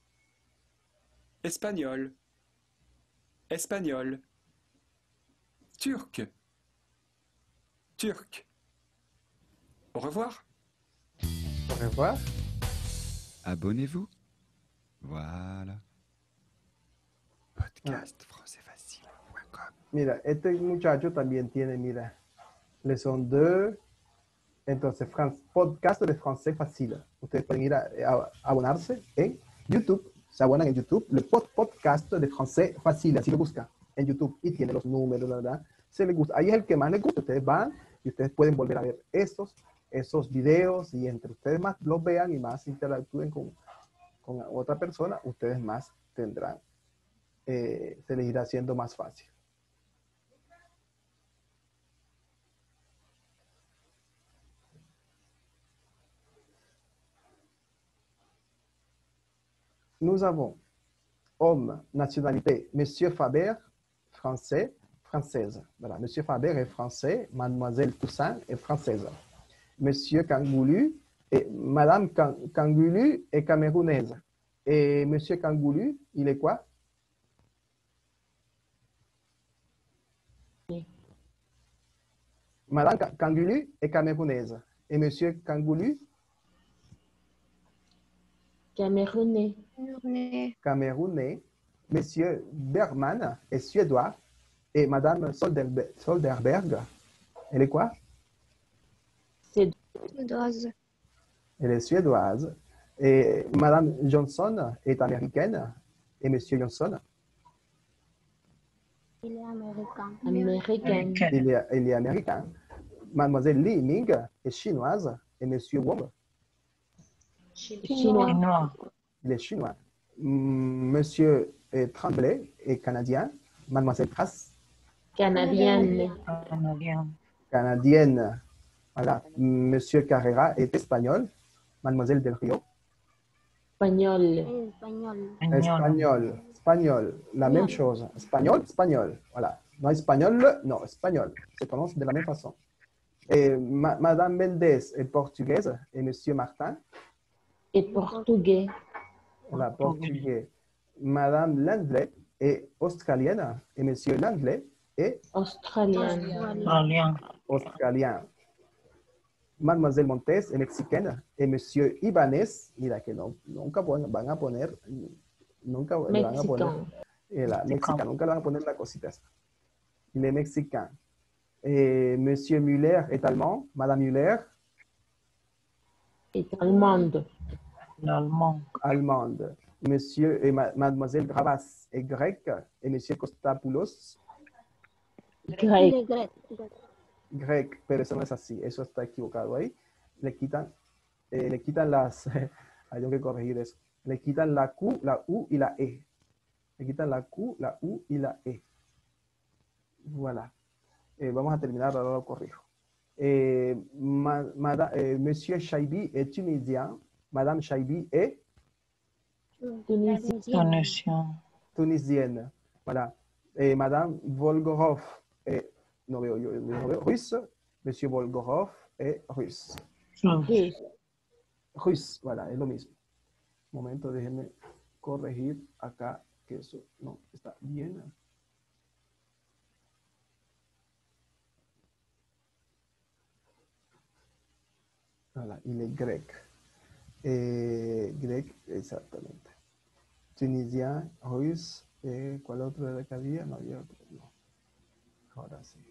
Speaker 15: Espagnol. Espagnol. Turc. Turc. Au revoir.
Speaker 1: Au revoir.
Speaker 17: Abonnez-vous. Voilà. podcast français facile punto com.
Speaker 1: Mira, este muchacho también tiene, mira, leçon deux, entonces, Fran- podcast de francés fácil. Ustedes pueden ir a, a- a abonarse en YouTube, se abonan en YouTube, le pod- podcast de francés fácil, así lo busca en YouTube y tiene los números, la verdad. Se les gusta, ahí es el que más les gusta, ustedes van y ustedes pueden volver a ver esos, esos videos y entre ustedes más los vean y más interactúen con, con otra persona, ustedes más tendrán. Eh, se les irá haciendo más fácil. Nous avons homme, nationalité, Monsieur Faber, français, française. Voilà, Monsieur Faber est français, Mademoiselle Toussaint est française. Monsieur Kangoulou et Madame Kan- Kangoulou est camerounaise. Et Monsieur Kangoulou, il est quoi? Madame Ka- Kangoulou est camerounaise. Et Monsieur Kangoulou,
Speaker 5: Camerounais.
Speaker 1: camerounais. Monsieur Bergman est suédois. Et Madame Solderbe- Solderberg, elle est quoi?
Speaker 14: Suédoise.
Speaker 1: Elle est suédoise. Et Madame Johnson est américaine. Et Monsieur Johnson,
Speaker 14: Il est américain.
Speaker 5: Américaine.
Speaker 1: il est, il est américain. Mademoiselle Li Ming est chinoise. Et Monsieur Wong,
Speaker 5: Chinois.
Speaker 1: il est chinois. Mm, Monsieur eh, Tremblay est canadien. Mademoiselle Grace.
Speaker 5: Canadienne.
Speaker 1: Canadienne. Voilà. Monsieur Carrera est espagnol. Mademoiselle Del Rio.
Speaker 5: Espagnol.
Speaker 14: Español.
Speaker 1: Espagnol. Espagnol. La même chose. Espagnol, espagnol. Voilà. Non espagnol, non, espagnol. Se prononce de la même façon. Et ma- Madame Mendez est portugaise et Monsieur Martin.
Speaker 5: Et portugais.
Speaker 1: Voilà, portugais. Madame Landley est australienne et Monsieur Landley est
Speaker 5: Australien.
Speaker 1: australien. Mademoiselle Montes es mexicaine y Monsieur Ibanez, mira que no, nunca pon- van a poner, nunca le van a poner,
Speaker 5: Mexicano.
Speaker 1: eh, la mexicana, nunca le van a poner la cosita esa. Il est mexicain. Et Monsieur Muller est allemand, Madame Muller,
Speaker 5: Et allemande.
Speaker 1: allemande. Monsieur et ma- Mademoiselle Gravas est grecque et Monsieur Costapoulos,
Speaker 5: Grec.
Speaker 1: grec, pero eso no es así, eso está equivocado ahí. Le quitan, eh, le quitan las, hay que corregir eso. Le quitan la Q, la U y la E. Le quitan la Q, la U y la E. Voilà. Eh, vamos a terminar, ahora lo corrijo. Eh, ma- mada- eh, Monsieur Chaibi est tunisien. Madame Chaibi est tunisienne. Voilà. Eh, Madame Volgorov est, no veo yo, no veo, russe. Monsieur Volgorov est russe.
Speaker 5: Sí.
Speaker 1: Russe, voilà, es lo mismo. Un momento, déjenme corregir acá que eso no está bien. Voilà, il est grec. Eh, grec, exactamente. Tunisien, russe, eh, ¿cuál otro era que había? No había otro, no. Ahora sí.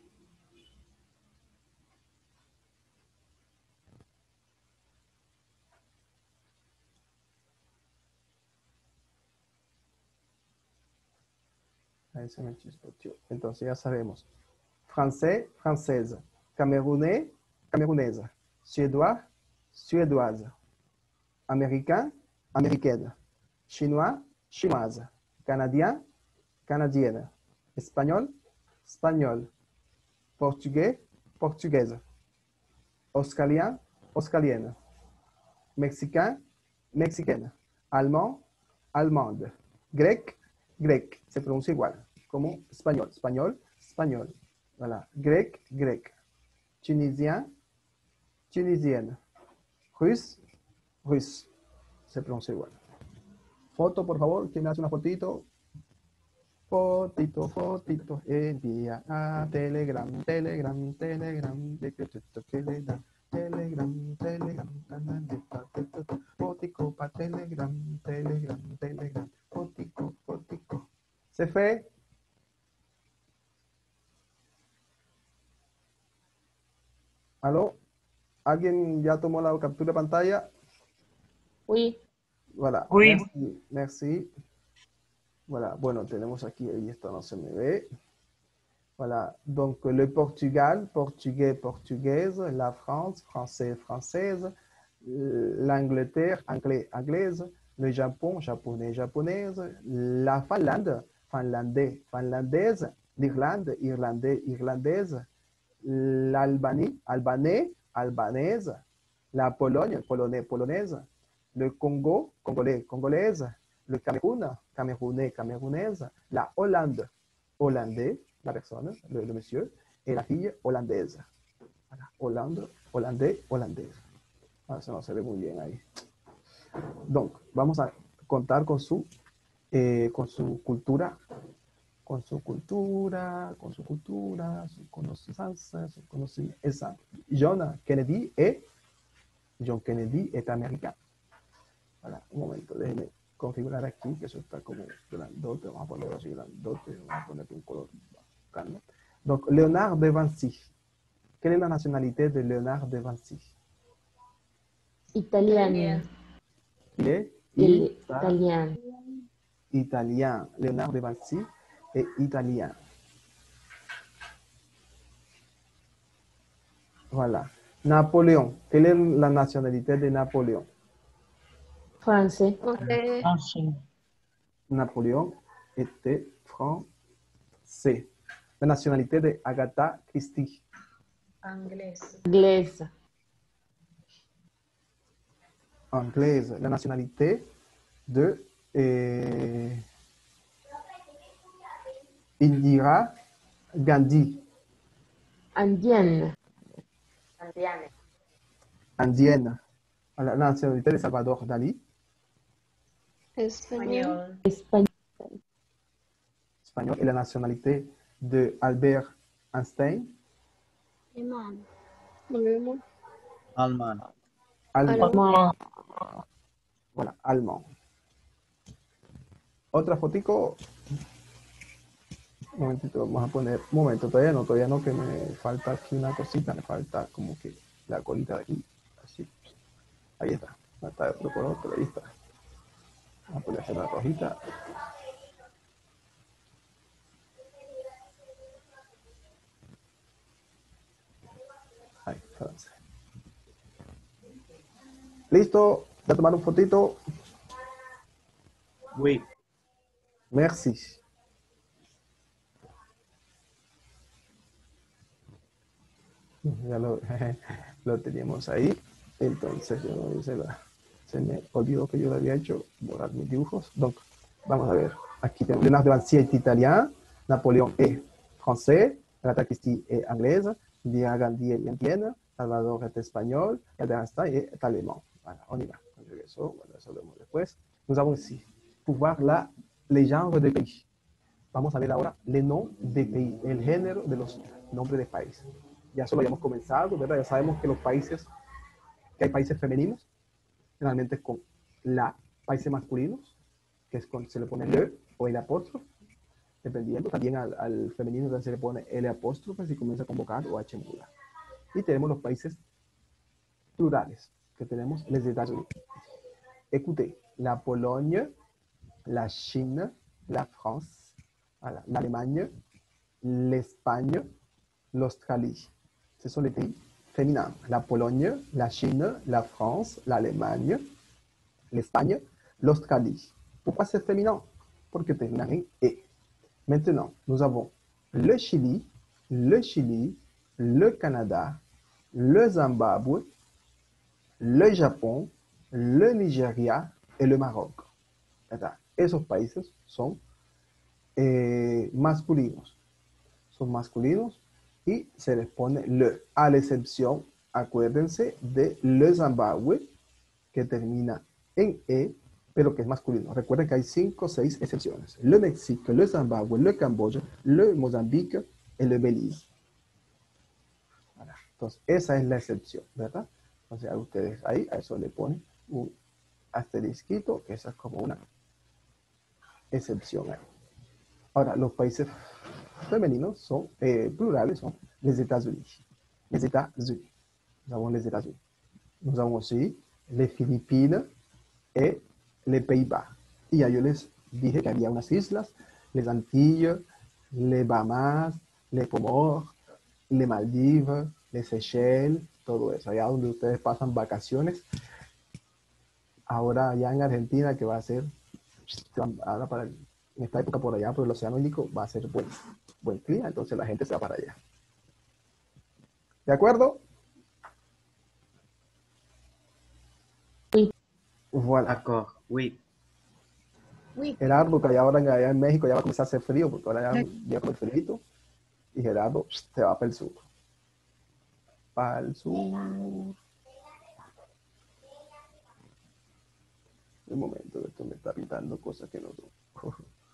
Speaker 1: Ahí se me chispoteó. Entonces ya sabemos. Francés, française. Camerounais, camerounaise. Suédois, suédoise. Américain, américaine. Chinois, chinoise. Canadien, canadienne. Espagnol, espagnol. Portugais, portugaise. Australien, australienne. Mexicain, mexicaine. Allemand, allemande. Grec, grec. Se pronuncia igual, como español. Español, español. Voilà. Grec, grec. Tunisien, tunisienne. Russe, russe. Se pronuncia igual. Foto, por favor. ¿Quién me hace una fotito? Fotito, fotito. Envía a Telegram, Telegram, Telegram. Telegram, Telegram, Telegram. Fotico para Telegram, Telegram, Telegram. Fotico, fotico. ¿Se fue? ¿Aló? ¿Alguien ya tomó la captura de pantalla?
Speaker 5: Oui.
Speaker 1: Voilà.
Speaker 5: Oui.
Speaker 1: Merci. Merci. Voilà. Bueno, tenemos aquí, y esto no se me ve. Voilà. Donc, le Portugal, portugais, portugaise. La France, français, française. L'Angleterre, anglais, anglaise. Le Japon, japonais, japonaise. La Finlande, finlandais, finlandaise. L'Irlande, irlandais, irlandaise. L'Albanie, albanais, albanaise. La Pologne, polonais, polonaise. Le Congo, congolais, congolaise. Le Cameroun, camerounais, camerounaise. La Hollande, hollandais, la personne, le, le monsieur. Et la fille, hollandaise. Voilà. Hollande, hollandais, hollandaise. Ah, eso no se ve muy bien ahí. Donc, vamos a contar con su, eh, con su cultura, con su cultura, con su cultura, su connaissance, su conocimiento. Esa. John Kennedy est, John Kennedy est américain. Voilà, un momento, déjenme configurar aquí, que eso está como grandote, vamos a ponerlo así grandote, vamos a poner un color bacano. Donc, Léonard de Vinci. Quelle est la nationalité de Léonard de Vinci?
Speaker 5: Italien.
Speaker 1: Il est
Speaker 5: Il
Speaker 1: ita-
Speaker 5: italien.
Speaker 1: italien. Léonard de Vinci est italien. Voilà. Napoléon. Quelle est la nationalité de Napoléon?
Speaker 5: Français.
Speaker 1: Napoléon était français. C. La nationalité de Agatha Christie.
Speaker 6: Anglaise.
Speaker 5: Inglesa.
Speaker 1: Anglaise. La nationalité de eh, Indira Gandhi.
Speaker 5: Andiana.
Speaker 3: Andiane.
Speaker 1: Indienne. La nationalité de Salvador Dalí.
Speaker 8: Español.
Speaker 5: Español.
Speaker 1: Espagnol. Et la nationalité de Albert Einstein.
Speaker 14: Alemán.
Speaker 8: Volvemos.
Speaker 12: Alman.
Speaker 1: Allemand.
Speaker 5: Alma.
Speaker 1: Voilà, allemand. Otra fotico. Un momentito, vamos a poner. Un momento, todavía no, todavía no, que me falta aquí una cosita. Me falta como que la colita de aquí. Así. Ahí está. Falta de otro color, pero ahí está. Vamos a poner la rojita. Ahí, Francia. ¿Listo? ¿Ya tomaron un fotito?
Speaker 12: Oui.
Speaker 1: Merci. Ya lo, lo teníamos ahí. Entonces, yo no hice la, se me olvidó que yo lo había hecho, borrar mis dibujos. Donc, vamos a ver. Aquí tenemos Leonardo da Vinci est italien, Napoléon est français, Agatha Christie est anglaise, Indira Gandhi est indienne, Salvador est espagnol, Albert Einstein est allemand. Voilà, on y va. Eso, bueno, eso lo vemos después. Nous avons ici, pour voir la, les genres de pays. Vamos a ver ahora les noms de pays, el género de los nombres de países. Ya solo habíamos comenzado, ¿verdad? Ya sabemos que los países, que hay países femeninos, generalmente con la, países masculinos, que es con, se le pone le o el apóstrofe, dependiendo. También al, al femenino se le pone el apóstrofe si comienza con vocal o H muda. Y tenemos los países plurales, que tenemos les États-Unis. Écoutez, la Pologne, la Chine, la France, voilà, l'Allemagne, l'Espagne, l'Australie. Ce sont les pays féminins. La Pologne, la Chine, la France, l'Allemagne, l'Espagne, l'Australie. Pourquoi c'est féminin? Porque terminan en E. Maintenant, nous avons le Chili, le Chili, le Canada, le Zimbabwe, le Japón, le Nigeria et le Maroc. ¿Verdad? Esos países son eh, masculinos. Son masculinos y se les pone le, a la excepción, acuérdense, de le Zimbabwe, que termina en E, pero que es masculino. Recuerden que hay cinco o seis excepciones. Le México, le Zimbabwe, le Camboya, le Mozambique y le Belice. Voilà. Entonces, esa es la excepción, ¿verdad? Entonces, a ustedes ahí, a eso le ponen un asterisquito, que esa es como una excepción ahí. Ahora, los países femeninos son, eh, plurales, son les États-Unis. Les États-Unis. Nous avons les États-Unis. Nous avons aussi les Philippines et les Pays-Bas. Y ya yo les dije que había unas islas, les Antilles, les Bahamas, les Comores, les Maldives, les Seychelles, todo eso. Allá donde ustedes pasan vacaciones. Ahora allá en Argentina, que va a ser, ahora para el, en esta época por allá, por el Océano Índico, va a ser buen, buen clima, entonces la gente se va para allá. ¿De acuerdo?
Speaker 5: Oui.
Speaker 1: Voilà.
Speaker 12: D'accord, oui.
Speaker 14: Oui.
Speaker 1: Gerardo, que allá ahora allá en México ya va a comenzar a hacer frío, porque ahora ya llega con el frío. Y Gerardo se va para el sur. Para el sur. Un momento, esto me está pintando cosas que no son.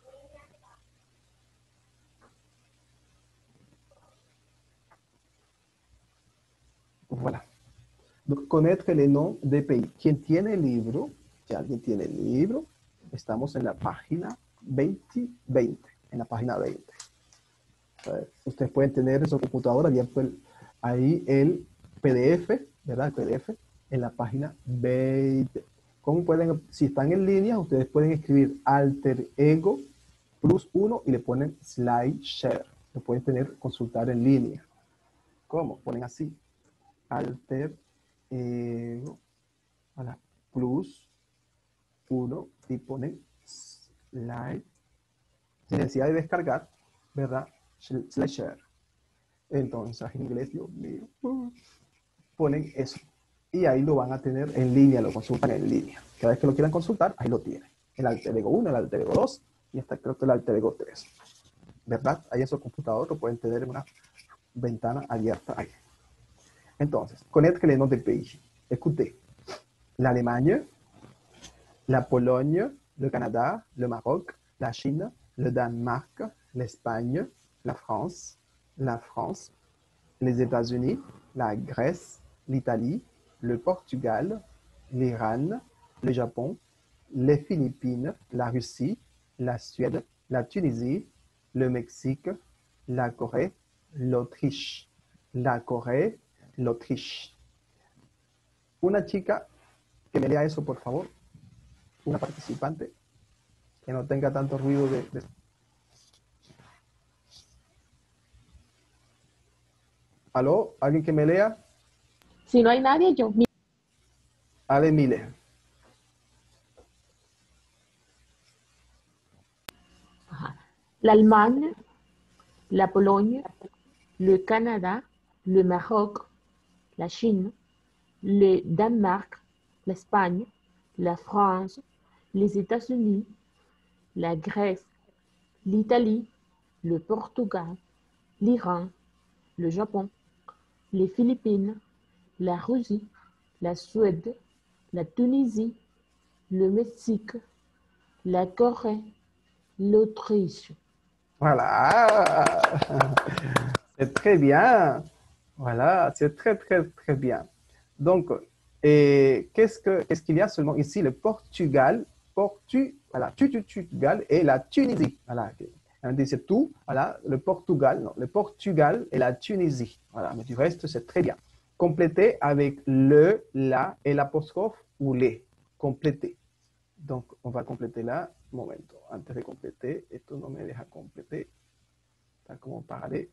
Speaker 1: Voilà. Donc, connaître les noms des pays. Quien tiene el libro, si alguien tiene el libro, estamos en la página veinte, veinte, en la página veinte. Ustedes pueden tener en su computadora abierto el, ahí el P D F, ¿verdad? El P D F en la página veinte. ¿Cómo pueden, si están en línea, ustedes pueden escribir alter ego plus uno y le ponen slide share. Lo pueden tener, consultar en línea. ¿Cómo? Ponen así. Alter ego voilà, plus uno y ponen slide. Sin necesidad de descargar. ¿verdad? Sh- Slasher. Entonces, en inglés, Dios mío, uh, ponen eso. Y ahí lo van a tener en línea, lo consultan en línea. Cada vez que lo quieran consultar, ahí lo tienen. El Alter Ego uno, el Alter Ego dos y hasta creo que el Alter Ego tres. ¿Verdad? Ahí en su computador lo pueden tener en una ventana abierta ahí. Entonces, connaître les noms des pays. Écoutez, l'Allemagne, la Pologne, le Canada, le Maroc, la Chine, le Danemark, l'Espagne, la France, la France, les États-Unis, la Grèce, l'Italie, le Portugal, l'Iran, le Japon, les Philippines, la Russie, la Suède, la Tunisie, le Mexique, la Corée, l'Autriche. La Corée, l'Autriche. Una chica que me lea eso, por favor. Una participante que no tenga tanto ruido de... de... ¿Aló? ¿Alguien que me lea?
Speaker 5: Si no hay nadie, yo.
Speaker 1: Ale Mile.
Speaker 5: L'Allemagne, la Pologne, le Canada, le Maroc, la Chine, le Danemark, l'Espagne, la France, les États-Unis, la Grèce, l'Italie, le Portugal, l'Iran, le Japon, les Philippines, la Russie, la Suède, la Tunisie, le Mexique, la Corée, l'Autriche.
Speaker 1: Voilà. C'est très bien. Voilà, c'est très, très, très bien. Donc, et qu'est-ce que, qu'est-ce qu'il y a seulement ici? Le Portugal, Portu, voilà, tu, tu, Portugal et la Tunisie. Voilà. On dit c'est tout. Voilà, le Portugal, non, le Portugal et la Tunisie. Voilà, mais du reste, c'est très bien. Complétez avec le, la et l'apostrophe ou les. Complétez. Donc, on va compléter là. Un momento. Antes de compléter, esto no me deja completar. Está como paré.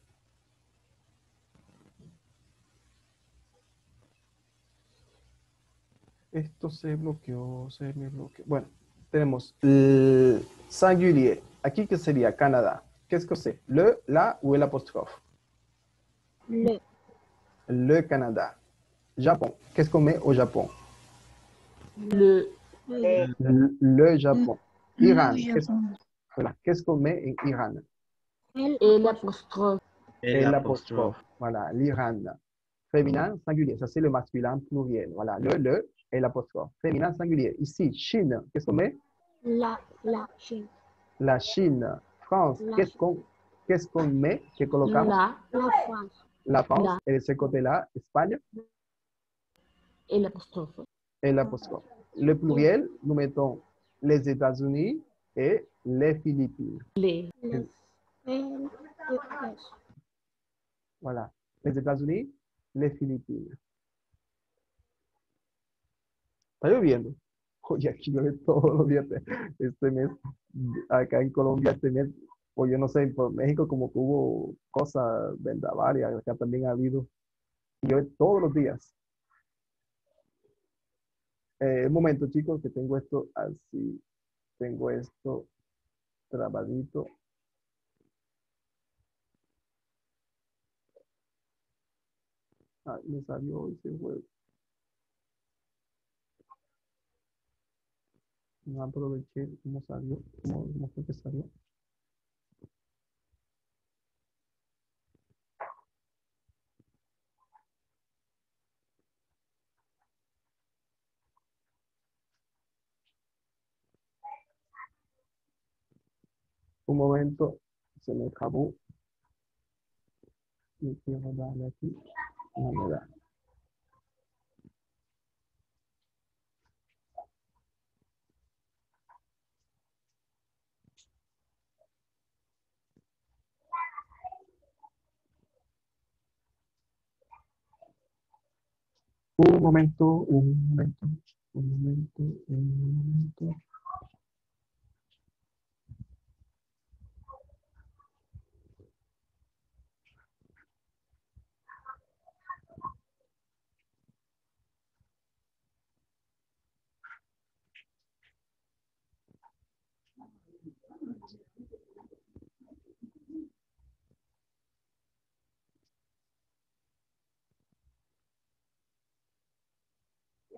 Speaker 1: Esto se bloqueó, se me bloqueó. Bueno, tenemos el singulier. Aquí, ¿qué sería? Canadá. Qu'est-ce que c'est? Le, la ou el apostrophe?
Speaker 14: Le.
Speaker 1: Le Canada. Japon. Qu'est-ce qu'on met au Japon?
Speaker 5: Le.
Speaker 3: Le.
Speaker 1: Le, le Japon. Iran.
Speaker 16: Le
Speaker 1: Qu'est-ce
Speaker 16: Japon.
Speaker 1: voilà. Qu'est-ce qu'on met en Iran?
Speaker 14: El
Speaker 5: Et l'apostrophe.
Speaker 12: Et
Speaker 1: El
Speaker 12: l'apostrophe.
Speaker 1: apostrophe. Voilà, l'Iran. Féminin, singulier. Ça, c'est le masculin pluriel. Voilà, le, le et l'apostrophe. Féminin, singulier. Ici, Chine. Qu'est-ce qu'on met?
Speaker 14: La, la Chine.
Speaker 1: La Chine. France.
Speaker 14: La
Speaker 1: Qu'est-ce
Speaker 14: Chine.
Speaker 1: qu'on qu'est-ce qu'on met? ¿Qué colocamos?
Speaker 5: La.
Speaker 14: La France.
Speaker 1: La France.
Speaker 5: La.
Speaker 1: Et de ce côté-là, Espagne.
Speaker 5: Et l'apostrophe.
Speaker 1: Et l'apostrophe. Le pluriel, nous mettons les États-Unis et les Philippines.
Speaker 5: Les.
Speaker 14: Les. El, el,
Speaker 1: Voilà. Les États-Unis, les Philippines. Está lloviendo. Oye, aquí llueve todos los días este mes. Acá en Colombia este mes, o yo no sé, por México como que hubo cosas, vendavales, acá también ha habido. Llueve todos los días. Eh, un momento, chicos, que tengo esto así. Tengo esto trabadito. Ah, me salió ese juego. No aproveché cómo salió, cómo, cómo fue que salió. Un momento, se me acabó. Y quiero darle aquí. No me da. Un momento, un momento, un momento, un momento.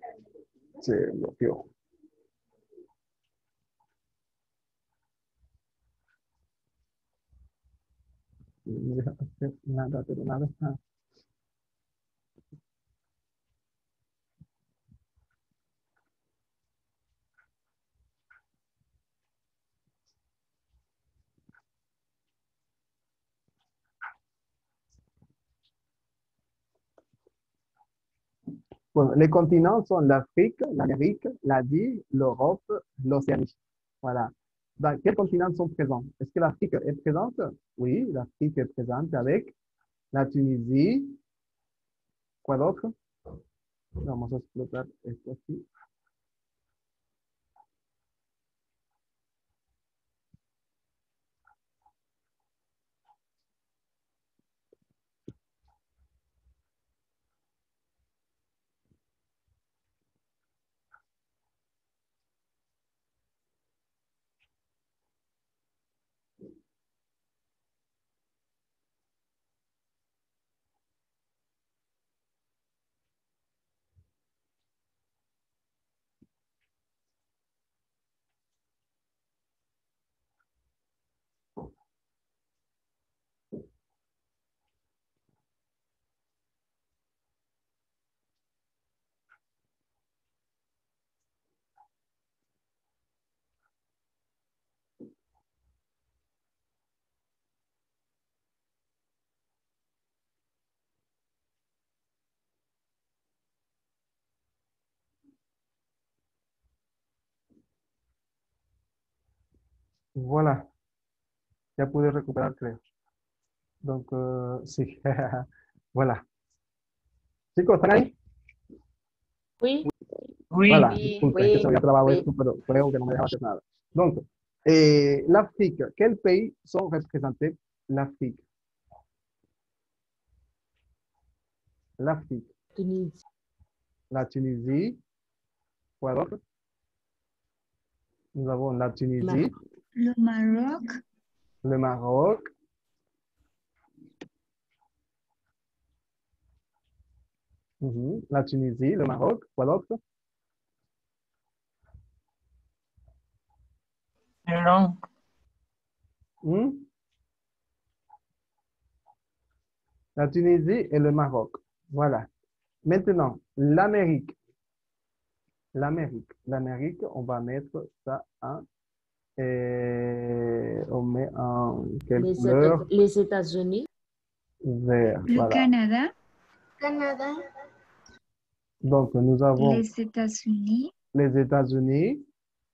Speaker 1: Se bloqueó. No deja hacer nada, pero nada. Ah. Bueno, les continents sont l'Afrique, l'Amérique, l'Asie, l'Europe, l'Océanie. Voilà. Dans quels continents sont présents? Est-ce que l'Afrique est présente? Oui, l'Afrique est présente avec la Tunisie. Quoi d'autre? Vamos a explotar esto aquí. Voilà. Ya pude recuperar, creo. Donc, euh, sí. Voilà. Chicos, ¿están ahí?
Speaker 5: Oui.
Speaker 1: Voilà.
Speaker 5: Oui.
Speaker 1: Disculpen, que se había trabado
Speaker 5: Oui.
Speaker 1: esto, pero creo que no me dejaba hacer nada. Donc, eh, l'Afrique. Quels pays sont représentés l'Afrique? L'Afrique.
Speaker 5: Tunisie.
Speaker 1: La Tunisie. Quoi d'autre? Nous avons la Tunisie,
Speaker 16: Le Maroc,
Speaker 1: le Maroc, Mhm. La Tunisie, le Maroc, quoi d'autre?
Speaker 18: L'Iran.
Speaker 1: Hmm? La Tunisie et le Maroc. Voilà. Maintenant, l'Amérique. L'Amérique. L'Amérique, on va mettre ça en... et on met en quelle
Speaker 5: Les,
Speaker 1: couleur?
Speaker 5: Éta- les États-Unis.
Speaker 1: Vert.
Speaker 16: le
Speaker 1: Voilà.
Speaker 16: Canada,
Speaker 5: Canada.
Speaker 1: Donc, nous avons
Speaker 16: les États-Unis,
Speaker 1: les États-Unis,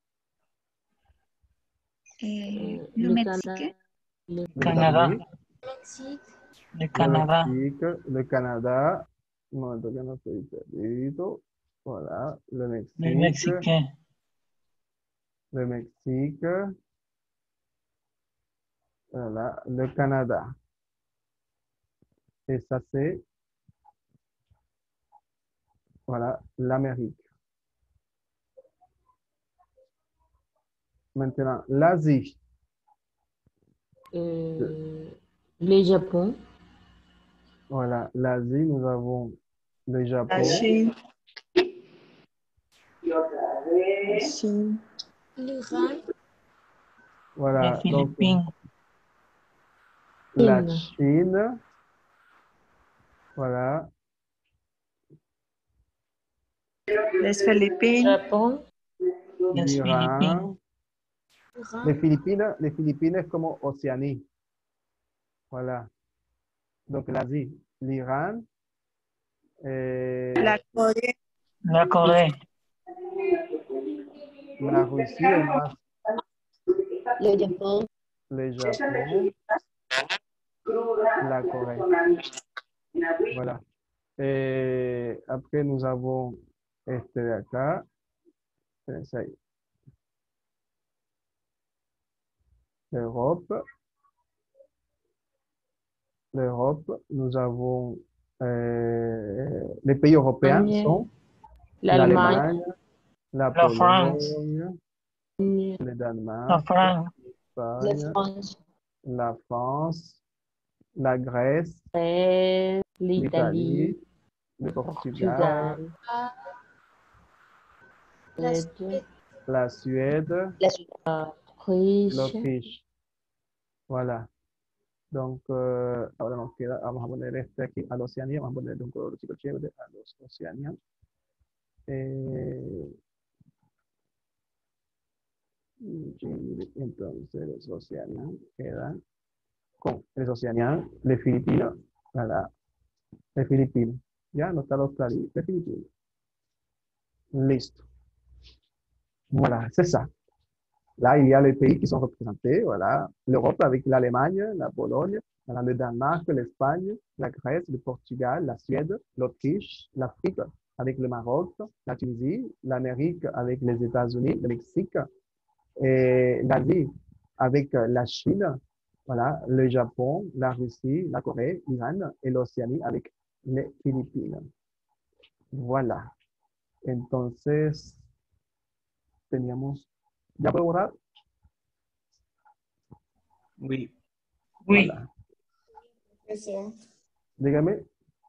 Speaker 16: et
Speaker 5: Euh,
Speaker 16: le
Speaker 5: le
Speaker 16: Mexique,
Speaker 5: Canada. Le
Speaker 1: les
Speaker 18: Canada.
Speaker 1: États-Unis,
Speaker 5: Mexique.
Speaker 18: Le
Speaker 1: le
Speaker 18: Canada.
Speaker 1: Mexique, le Canada. Un momento que no estoy perdido. Voilà, le
Speaker 18: Le
Speaker 1: Mexique,
Speaker 18: Mexicain.
Speaker 1: le Mexique, voilà, le Canada. Et ça, c'est, voilà, l'Amérique. Maintenant, l'Asie.
Speaker 5: Euh, le Japon.
Speaker 1: Voilà, l'Asie, nous avons le Japon.
Speaker 18: La Chine. La Chine.
Speaker 5: L'Iran.
Speaker 1: Voilà,
Speaker 18: Les
Speaker 1: donc
Speaker 18: Philippines.
Speaker 1: la
Speaker 5: Chine.
Speaker 1: Chine. Voilà,
Speaker 9: Les Philippines.
Speaker 5: Japon.
Speaker 18: Les Philippines.
Speaker 1: l'Iran.
Speaker 5: Iran.
Speaker 1: Les Philippines, les Philippines es como Océanie. Voilà. Donc l'Asie, l'Iran, eh,
Speaker 9: La Corée.
Speaker 18: La Corée.
Speaker 1: la Russie es más
Speaker 8: Le Japón.
Speaker 1: le Japón, la Corée. Voilà. Eh, après, nous avons este de acá. Espérense ahí. L'Europe. L'Europe, nous avons euh, les pays européens
Speaker 5: L'Allemagne.
Speaker 1: sont
Speaker 5: L'Allemagne.
Speaker 1: l'Allemagne, la
Speaker 18: La France.
Speaker 1: Pologne, le Danemark,
Speaker 18: La France.
Speaker 8: La
Speaker 1: l'Espagne,
Speaker 8: France.
Speaker 1: la France, la Grèce,
Speaker 5: Euh,
Speaker 1: l'Italie,
Speaker 5: L'Italie.
Speaker 1: le Portugal,
Speaker 5: Portugal. Suède,
Speaker 1: la Suède,
Speaker 5: Autriche,
Speaker 1: l'Autriche. Voilà. Donc, eh, ahora nos queda, vamos a poner este aquí a la Oceanía, vamos a ponerle un color chico chévere a los Oceanía. Eh, entonces, los Oceanía quedan con les Oceanía, les Filipinas, voilà, les Filipinas. Ya, no está l'Australie, les Filipinas. Listo. Voilà, c'est ça. Là, il y a les pays qui sont représentés, voilà. L'Europe avec l'Allemagne, la Pologne, voilà, le Danemark, l'Espagne, la Grèce, le Portugal, la Suède, l'Autriche, l'Afrique avec le Maroc, la Tunisie, l'Amérique avec les États-Unis, le Mexique, et l'Asie avec la Chine, voilà, le Japon, la Russie, la Corée, l'Iran et l'Océanie avec les Philippines. Voilà. Entonces, teníamos... ¿Ya puedo borrar?
Speaker 12: Oui.
Speaker 1: Voilà. Dígame.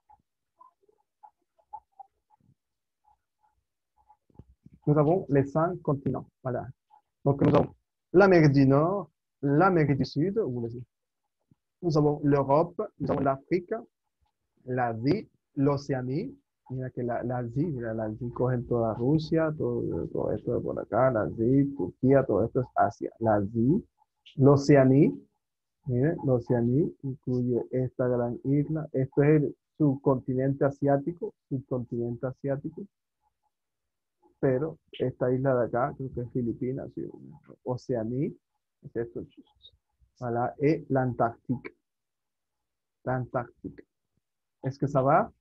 Speaker 1: Nous avons les cinq continents. Voilà. Donc, nous avons l'Amérique du Nord, l'Amérique du Sud, vous le savez. Nous avons l'Europe, nous avons l'Afrique, l'Asie, l'Océanie. Mira que la, l'Asie, mira, l'Asie cogen toda Rusia, todo, todo esto de por acá, l'Asie, Turquía, todo esto es Asia. L'Asie, l'Océanie, mire, l'Océanie incluye esta gran isla. Esto es el subcontinente asiático, subcontinente asiático. Pero esta isla de acá, creo que es Filipinas, sí, Oceanie, es esto, voilà, et l'Antarctique. L'Antarctique. Est-ce que ça va?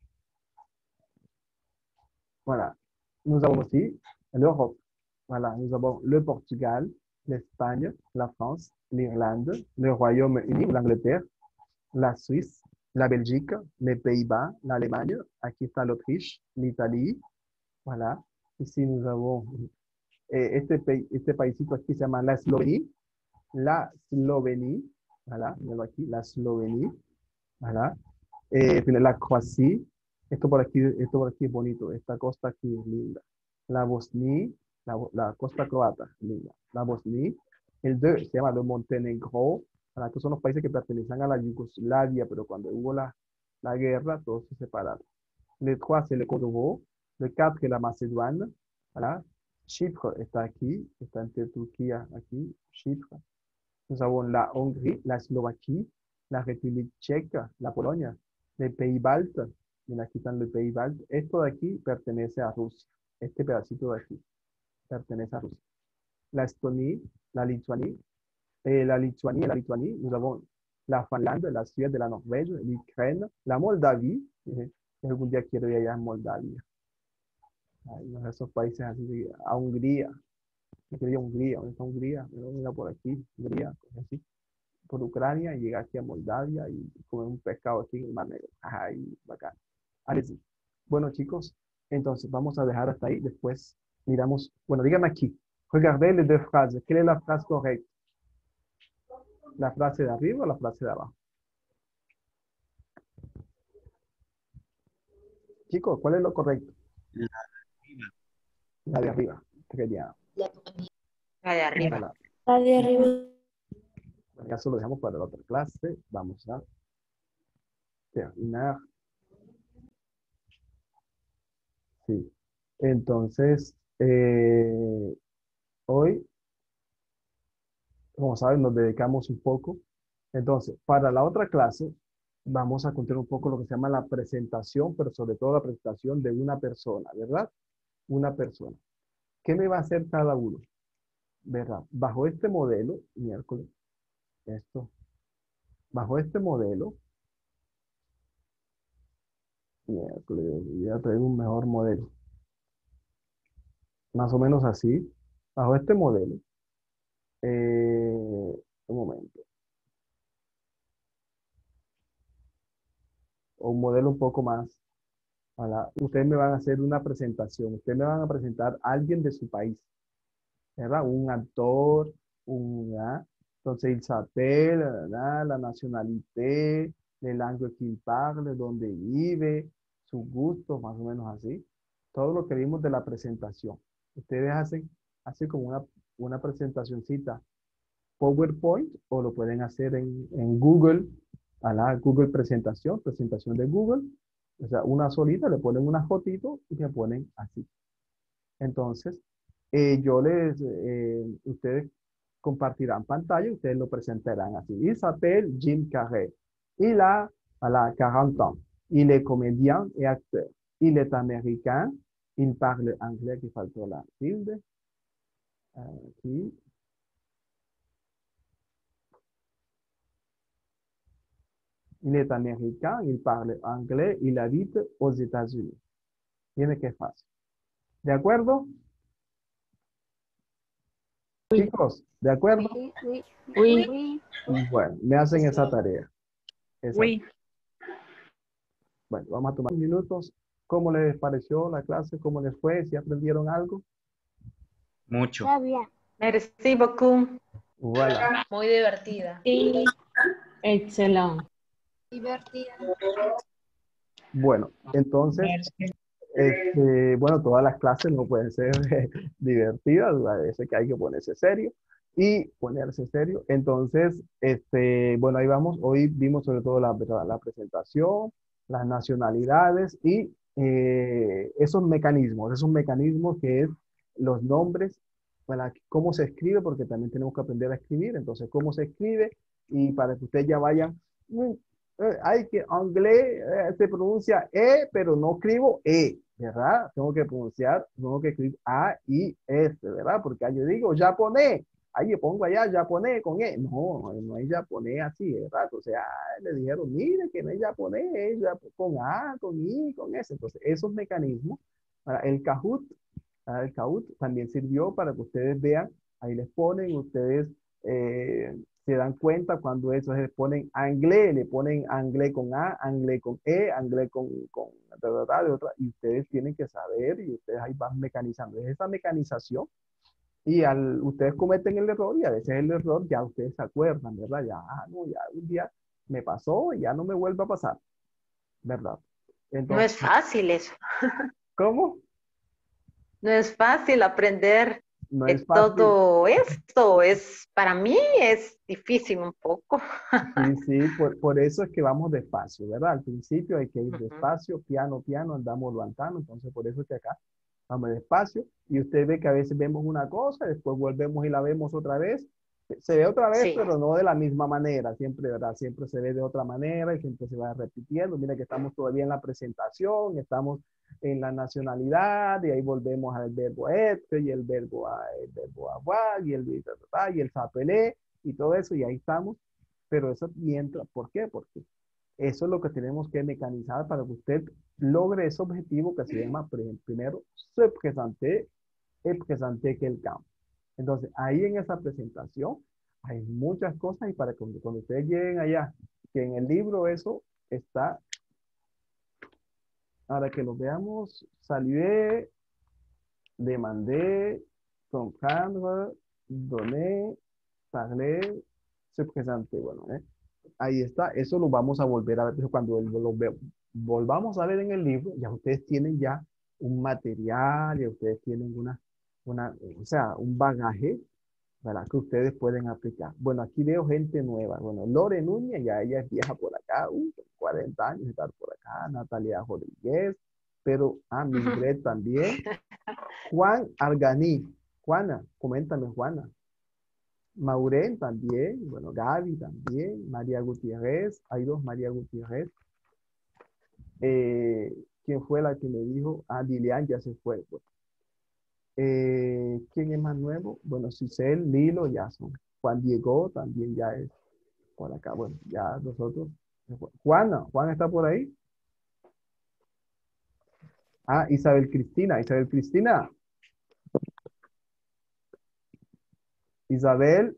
Speaker 1: Voilà. Nous avons aussi l'Europe. Voilà. Nous avons le Portugal, l'Espagne, la France, l'Irlande, le Royaume-Uni, l'Angleterre, la Suisse, la Belgique, les Pays-Bas, l'Allemagne. Aquí está l'Autriche, l'Italie. Voilà. Ici, nous avons eh, este, pays, este paísito aquí se llama la Eslovenia. La Eslovenia. Voilà. Míralo aquí, la Eslovenia. Voilà. Eh, tiene la Croacia. Esto por aquí, esto por aquí es bonito. Esta costa aquí es linda. La Bosnia, la, la costa croata, linda. La Bosnia. El dos se llama el Montenegro. Para estos son los países que pertenecían a la Yugoslavia, pero cuando hubo la, la guerra, todos se separaron. Le trois, c'est le Kosovo. Le quatre, c'est la Macédoine. Voilà. Chypre está aquí, está entre Turquía, aquí, Chypre. Nous avons la Hongrie, la Eslovaquia, la République tchèque, la Polonia, les Pays Baltes. Mira, aquí están los Pays Baltes. Esto de aquí pertenece a Rusia. Este pedacito de aquí pertenece a Rusia. La Estonia, la Lituania, eh, la Lituania, la Lituania. Nous avons la Finlande, la Suède, la Norvège, l'Ukraine, la Moldavie. Eh, algún día quiero ir allá a Moldavia. Ay, no, esos países así, a Hungría. Yo quería Hungría, ¿dónde está Hungría? Mira por aquí, Hungría, así. Por Ucrania y llegar aquí a Moldavia y comer un pescado aquí en el Mar Negro. Ay, bacán. Así. Bueno, chicos, entonces vamos a dejar hasta ahí. Después miramos. Bueno, dígame aquí. Regardez les deux phrases. ¿Qué es la frase correcta? ¿La frase de arriba o la frase de abajo? Chicos, ¿cuál es lo correcto?
Speaker 12: La de arriba.
Speaker 1: La de arriba. Très bien.
Speaker 8: La de arriba.
Speaker 1: Voilà.
Speaker 14: La de arriba.
Speaker 1: Bueno, ya eso lo dejamos para la otra clase. Vamos a terminar. Sí. Entonces, eh, hoy, como saben, nos dedicamos un poco. Entonces, para la otra clase, vamos a contar un poco lo que se llama la presentación, pero sobre todo la presentación de una persona, ¿verdad? Una persona. ¿Qué me va a hacer cada uno? ¿Verdad? Bajo este modelo, miércoles, esto, bajo este modelo, miércoles, voy a traer un mejor modelo. Más o menos así, bajo este modelo, eh, un momento, o un modelo un poco más, ¿verdad? Ustedes me van a hacer una presentación, ustedes me van a presentar a alguien de su país, ¿verdad? Un actor, un, ¿verdad? Entonces il s'appelle, ¿verdad? La nationalité, le langue qu'il parle, dónde vive, sus gustos, más o menos así. Todo lo que vimos de la presentación. Ustedes hacen así como una, una presentacioncita PowerPoint o lo pueden hacer en, en Google, a la Google presentación, presentación de Google. O sea, una solita, le ponen una fotito y le ponen así. Entonces, eh, yo les, eh, ustedes compartirán pantalla, ustedes lo presentarán así. Il s'appelle Jim Carrey. Il a, voilà, quarante ans. Il est comédien et acteur. Il est américain. Il parle anglais, qui faltó la tilde. Aquí. Il est américain, il parle anglais, il habite aux États-Unis. Tiene que fácil. ¿De acuerdo? Chicos, ¿de acuerdo?
Speaker 14: Oui, oui,
Speaker 5: Oui.
Speaker 14: oui.
Speaker 1: Bueno, me hacen esa tarea. Esa-
Speaker 9: Oui.
Speaker 1: Bueno, vamos a tomar unos minutos. ¿Cómo les pareció la clase? ¿Cómo les fue? ¿Si aprendieron algo?
Speaker 12: Mucho.
Speaker 14: Está bien.
Speaker 3: Merci beaucoup.
Speaker 1: Voilà.
Speaker 6: Muy divertida.
Speaker 5: Sí. Excelente.
Speaker 14: Divertida.
Speaker 1: Bueno, entonces, este, bueno, todas las clases no pueden ser eh, divertidas, a veces que hay que ponerse serio y ponerse serio. Entonces, este, bueno, ahí vamos. Hoy vimos sobre todo la, la presentación, las nacionalidades y eh, esos mecanismos, esos mecanismos que es los nombres, para cómo se escribe, porque también tenemos que aprender a escribir. Entonces, cómo se escribe y para que ustedes ya vayan, mm, eh, hay que inglés eh, se pronuncia E, pero no escribo E, ¿verdad? Tengo que pronunciar, tengo que escribir A, I, S, ¿verdad? Porque ahí yo digo japonés, ahí yo pongo allá japonés con E. No, no hay japonés así, ¿verdad? O sea, le dijeron, mire que no hay japonés, es jap- con A, con I, con S. Entonces, esos mecanismos, para el Kahoot, para el Kahoot también sirvió para que ustedes vean, ahí les ponen, ustedes eh, se dan cuenta cuando eso les ponen anglés, le ponen anglés con A, anglés con E, anglés con, con de verdad, de otra, y ustedes tienen que saber y ustedes ahí van mecanizando. Es esa mecanización y al ustedes cometen el error y a veces el error ya ustedes se acuerdan, ¿verdad? Ya, ah, no, ya un día me pasó y ya no me vuelve a pasar, ¿verdad?
Speaker 3: No
Speaker 1: Entonces,
Speaker 3: es fácil eso.
Speaker 1: ¿cómo?
Speaker 3: No es fácil aprender
Speaker 1: No
Speaker 3: eh,
Speaker 1: es fácil.
Speaker 3: todo esto. Es, para mí es difícil un poco.
Speaker 1: Sí, sí, por, por eso es que vamos despacio, ¿verdad? Al principio hay que ir
Speaker 3: Ujú.
Speaker 1: despacio, piano, piano, andamos levantando, entonces por eso es que acá vamos despacio y usted ve que a veces vemos una cosa, después volvemos y la vemos otra vez. Se ve otra vez,
Speaker 3: Sí.
Speaker 1: pero no de la misma manera, siempre, ¿verdad? Siempre se ve de otra manera y siempre se va repitiendo. Mira que estamos todavía en la presentación, estamos en la nacionalidad y ahí volvemos al verbo être y el verbo, a, el verbo avoir y el, y el sapelé y todo eso y ahí estamos. Pero eso mientras, ¿por qué? Porque eso es lo que tenemos que mecanizar para que usted logre ese objetivo que se llama, por ejemplo, primero, se présenter et présenter quelqu'un. Entonces, ahí en esa presentación hay muchas cosas y para que cuando, cuando ustedes lleguen allá, que en el libro eso está, ahora que lo veamos, saluer, demander, comprendre, donner, parler, se présenter, bueno, ¿eh? Ahí está, eso lo vamos a volver a ver. Entonces, cuando lo ve- volvamos a ver en el libro, ya ustedes tienen ya un material, ya ustedes tienen una, una, o sea, un bagaje, ¿verdad? Que ustedes pueden aplicar. Bueno, aquí veo gente nueva. Bueno, Lore Núñez, ya ella es vieja por acá, uh, cuarenta años de estar por acá. Natalia Rodríguez, pero a Mildred también. Juan Arganí. Juana, coméntame, Juana. Maureen también, bueno, Gaby también, María Gutiérrez, hay dos María Gutiérrez. Eh, ¿quién fue la que me dijo? Ah, Lilian ya se fue. Bueno. Eh, ¿quién es más nuevo? Bueno, Cicel, Lilo, ya son. Juan Diego también ya es por acá. Bueno, ya nosotros. Juana, Juan está por ahí. Ah, Isabel Cristina, Isabel Cristina. Isabel.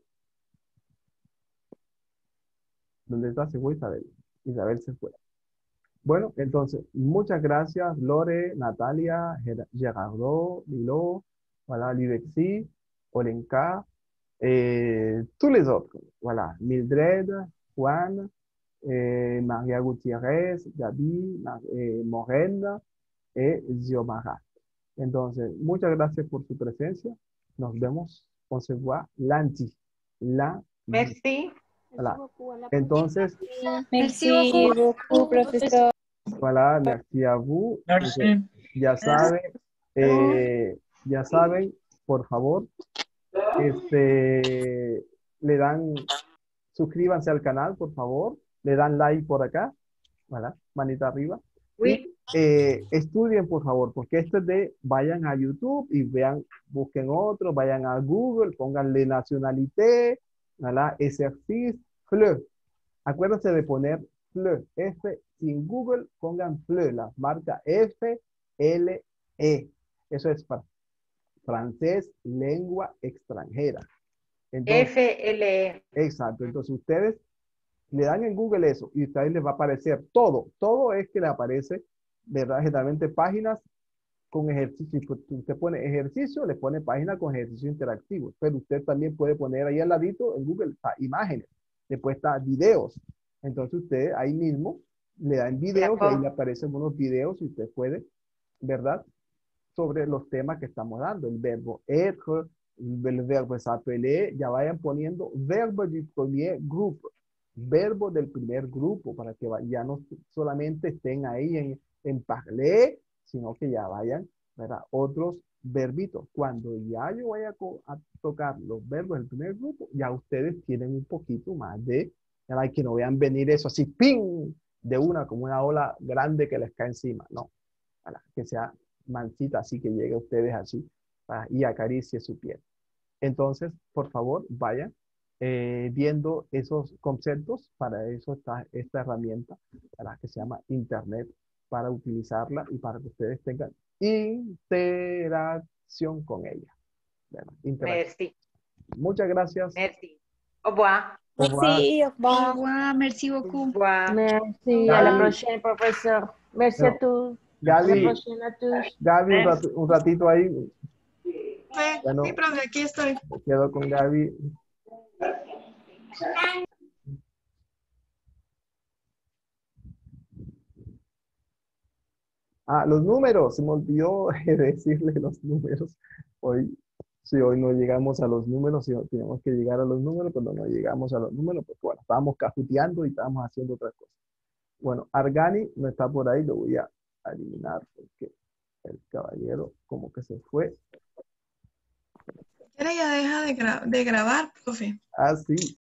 Speaker 1: ¿Dónde está? Se fue Isabel. Isabel se fue. Bueno, entonces, muchas gracias, Lore, Natalia, Ger- Gerardo, Lilo, voilà, Livexi, Olenka, eh, tous les autres. Voilà, Mildred, Juan, eh, Maria Gutiérrez, Gaby, Mar- eh, Morena et Xiomara. Entonces, muchas gracias por su presencia. Nos vemos. On se voit lundi. Lundi.
Speaker 3: Merci.
Speaker 1: Voilà. Entonces,
Speaker 2: Merci
Speaker 4: Merci
Speaker 2: beaucoup.
Speaker 4: beaucoup, profesor.
Speaker 1: voilà, merci a vous.
Speaker 18: Merci.
Speaker 1: Entonces, ya saben, eh, ya saben, por favor, este, le dan, suscríbanse al canal, por favor, le dan like por acá, ¿verdad? Manita arriba. Y eh, estudien, por favor, porque esto es de, vayan a YouTube y vean, busquen otro, vayan a Google, pónganle nacionalité, ¿verdad? Exercice, F L E. Acuérdense de poner F L E, F, si en Google pongan F L E, la marca F L E. Eso es para francés, lengua extranjera. Entonces,
Speaker 3: F L E.
Speaker 1: exacto. Entonces ustedes le dan en Google eso y a ustedes les va a aparecer todo. Todo es que le aparece, ¿verdad? Generalmente páginas con ejercicio. Si usted pone ejercicio, le pone página con ejercicio interactivo. Pero usted también puede poner ahí al ladito en Google está imágenes. Después está videos. Entonces usted ahí mismo le da en videos y ahí le aparecen unos videos y usted puede, ¿verdad? Sobre los temas que estamos dando. El verbo être, el verbo s'appeler, ya vayan poniendo verbo du premier grupo. Verbo del primer grupo para que ya no solamente estén ahí en, en parler, sino que ya vayan, ¿verdad? Otros verbitos. Cuando ya yo vaya a, a tocar los verbos del primer grupo, ya ustedes tienen un poquito más de, ¿verdad? Que no vean venir eso así, ¡ping! De una, como una ola grande que les cae encima, no. ¿Verdad? Que sea mansita, así que llegue a ustedes así, ¿verdad? Y acaricie su piel. Entonces, por favor, vayan Eh, viendo esos conceptos. Para eso está esta herramienta, ¿verdad? Que se llama Internet, para utilizarla y para que ustedes tengan interacción con ella, ¿verdad? Interacción.
Speaker 3: Merci.
Speaker 1: Muchas gracias.
Speaker 3: Merci. Au revoir.
Speaker 1: Au revoir.
Speaker 4: Merci, au
Speaker 2: Au
Speaker 4: revoir.
Speaker 2: revoir, merci beaucoup.
Speaker 3: Au revoir.
Speaker 5: Merci, à la
Speaker 1: Gaby.
Speaker 5: prochaine, professeur. Merci
Speaker 1: Bueno,
Speaker 5: à tous. À la
Speaker 1: Gaby,
Speaker 5: prochaine à tous.
Speaker 1: Gaby un, rat- un ratito ahí.
Speaker 2: Profe,
Speaker 1: Bueno,
Speaker 2: sí, profe, aquí estoy.
Speaker 1: me quedo con Gaby. Ah, los números, se me olvidó decirle los números. Hoy, si hoy no llegamos a los números, si no tenemos que llegar a los números, pero no llegamos a los números, porque bueno, estábamos cajuteando y estábamos haciendo otras cosas. Bueno, Argani no está por ahí, lo voy a eliminar porque el caballero como que se fue.
Speaker 2: Ahora ya deja de, gra- de grabar, profe.
Speaker 1: Ah, sí.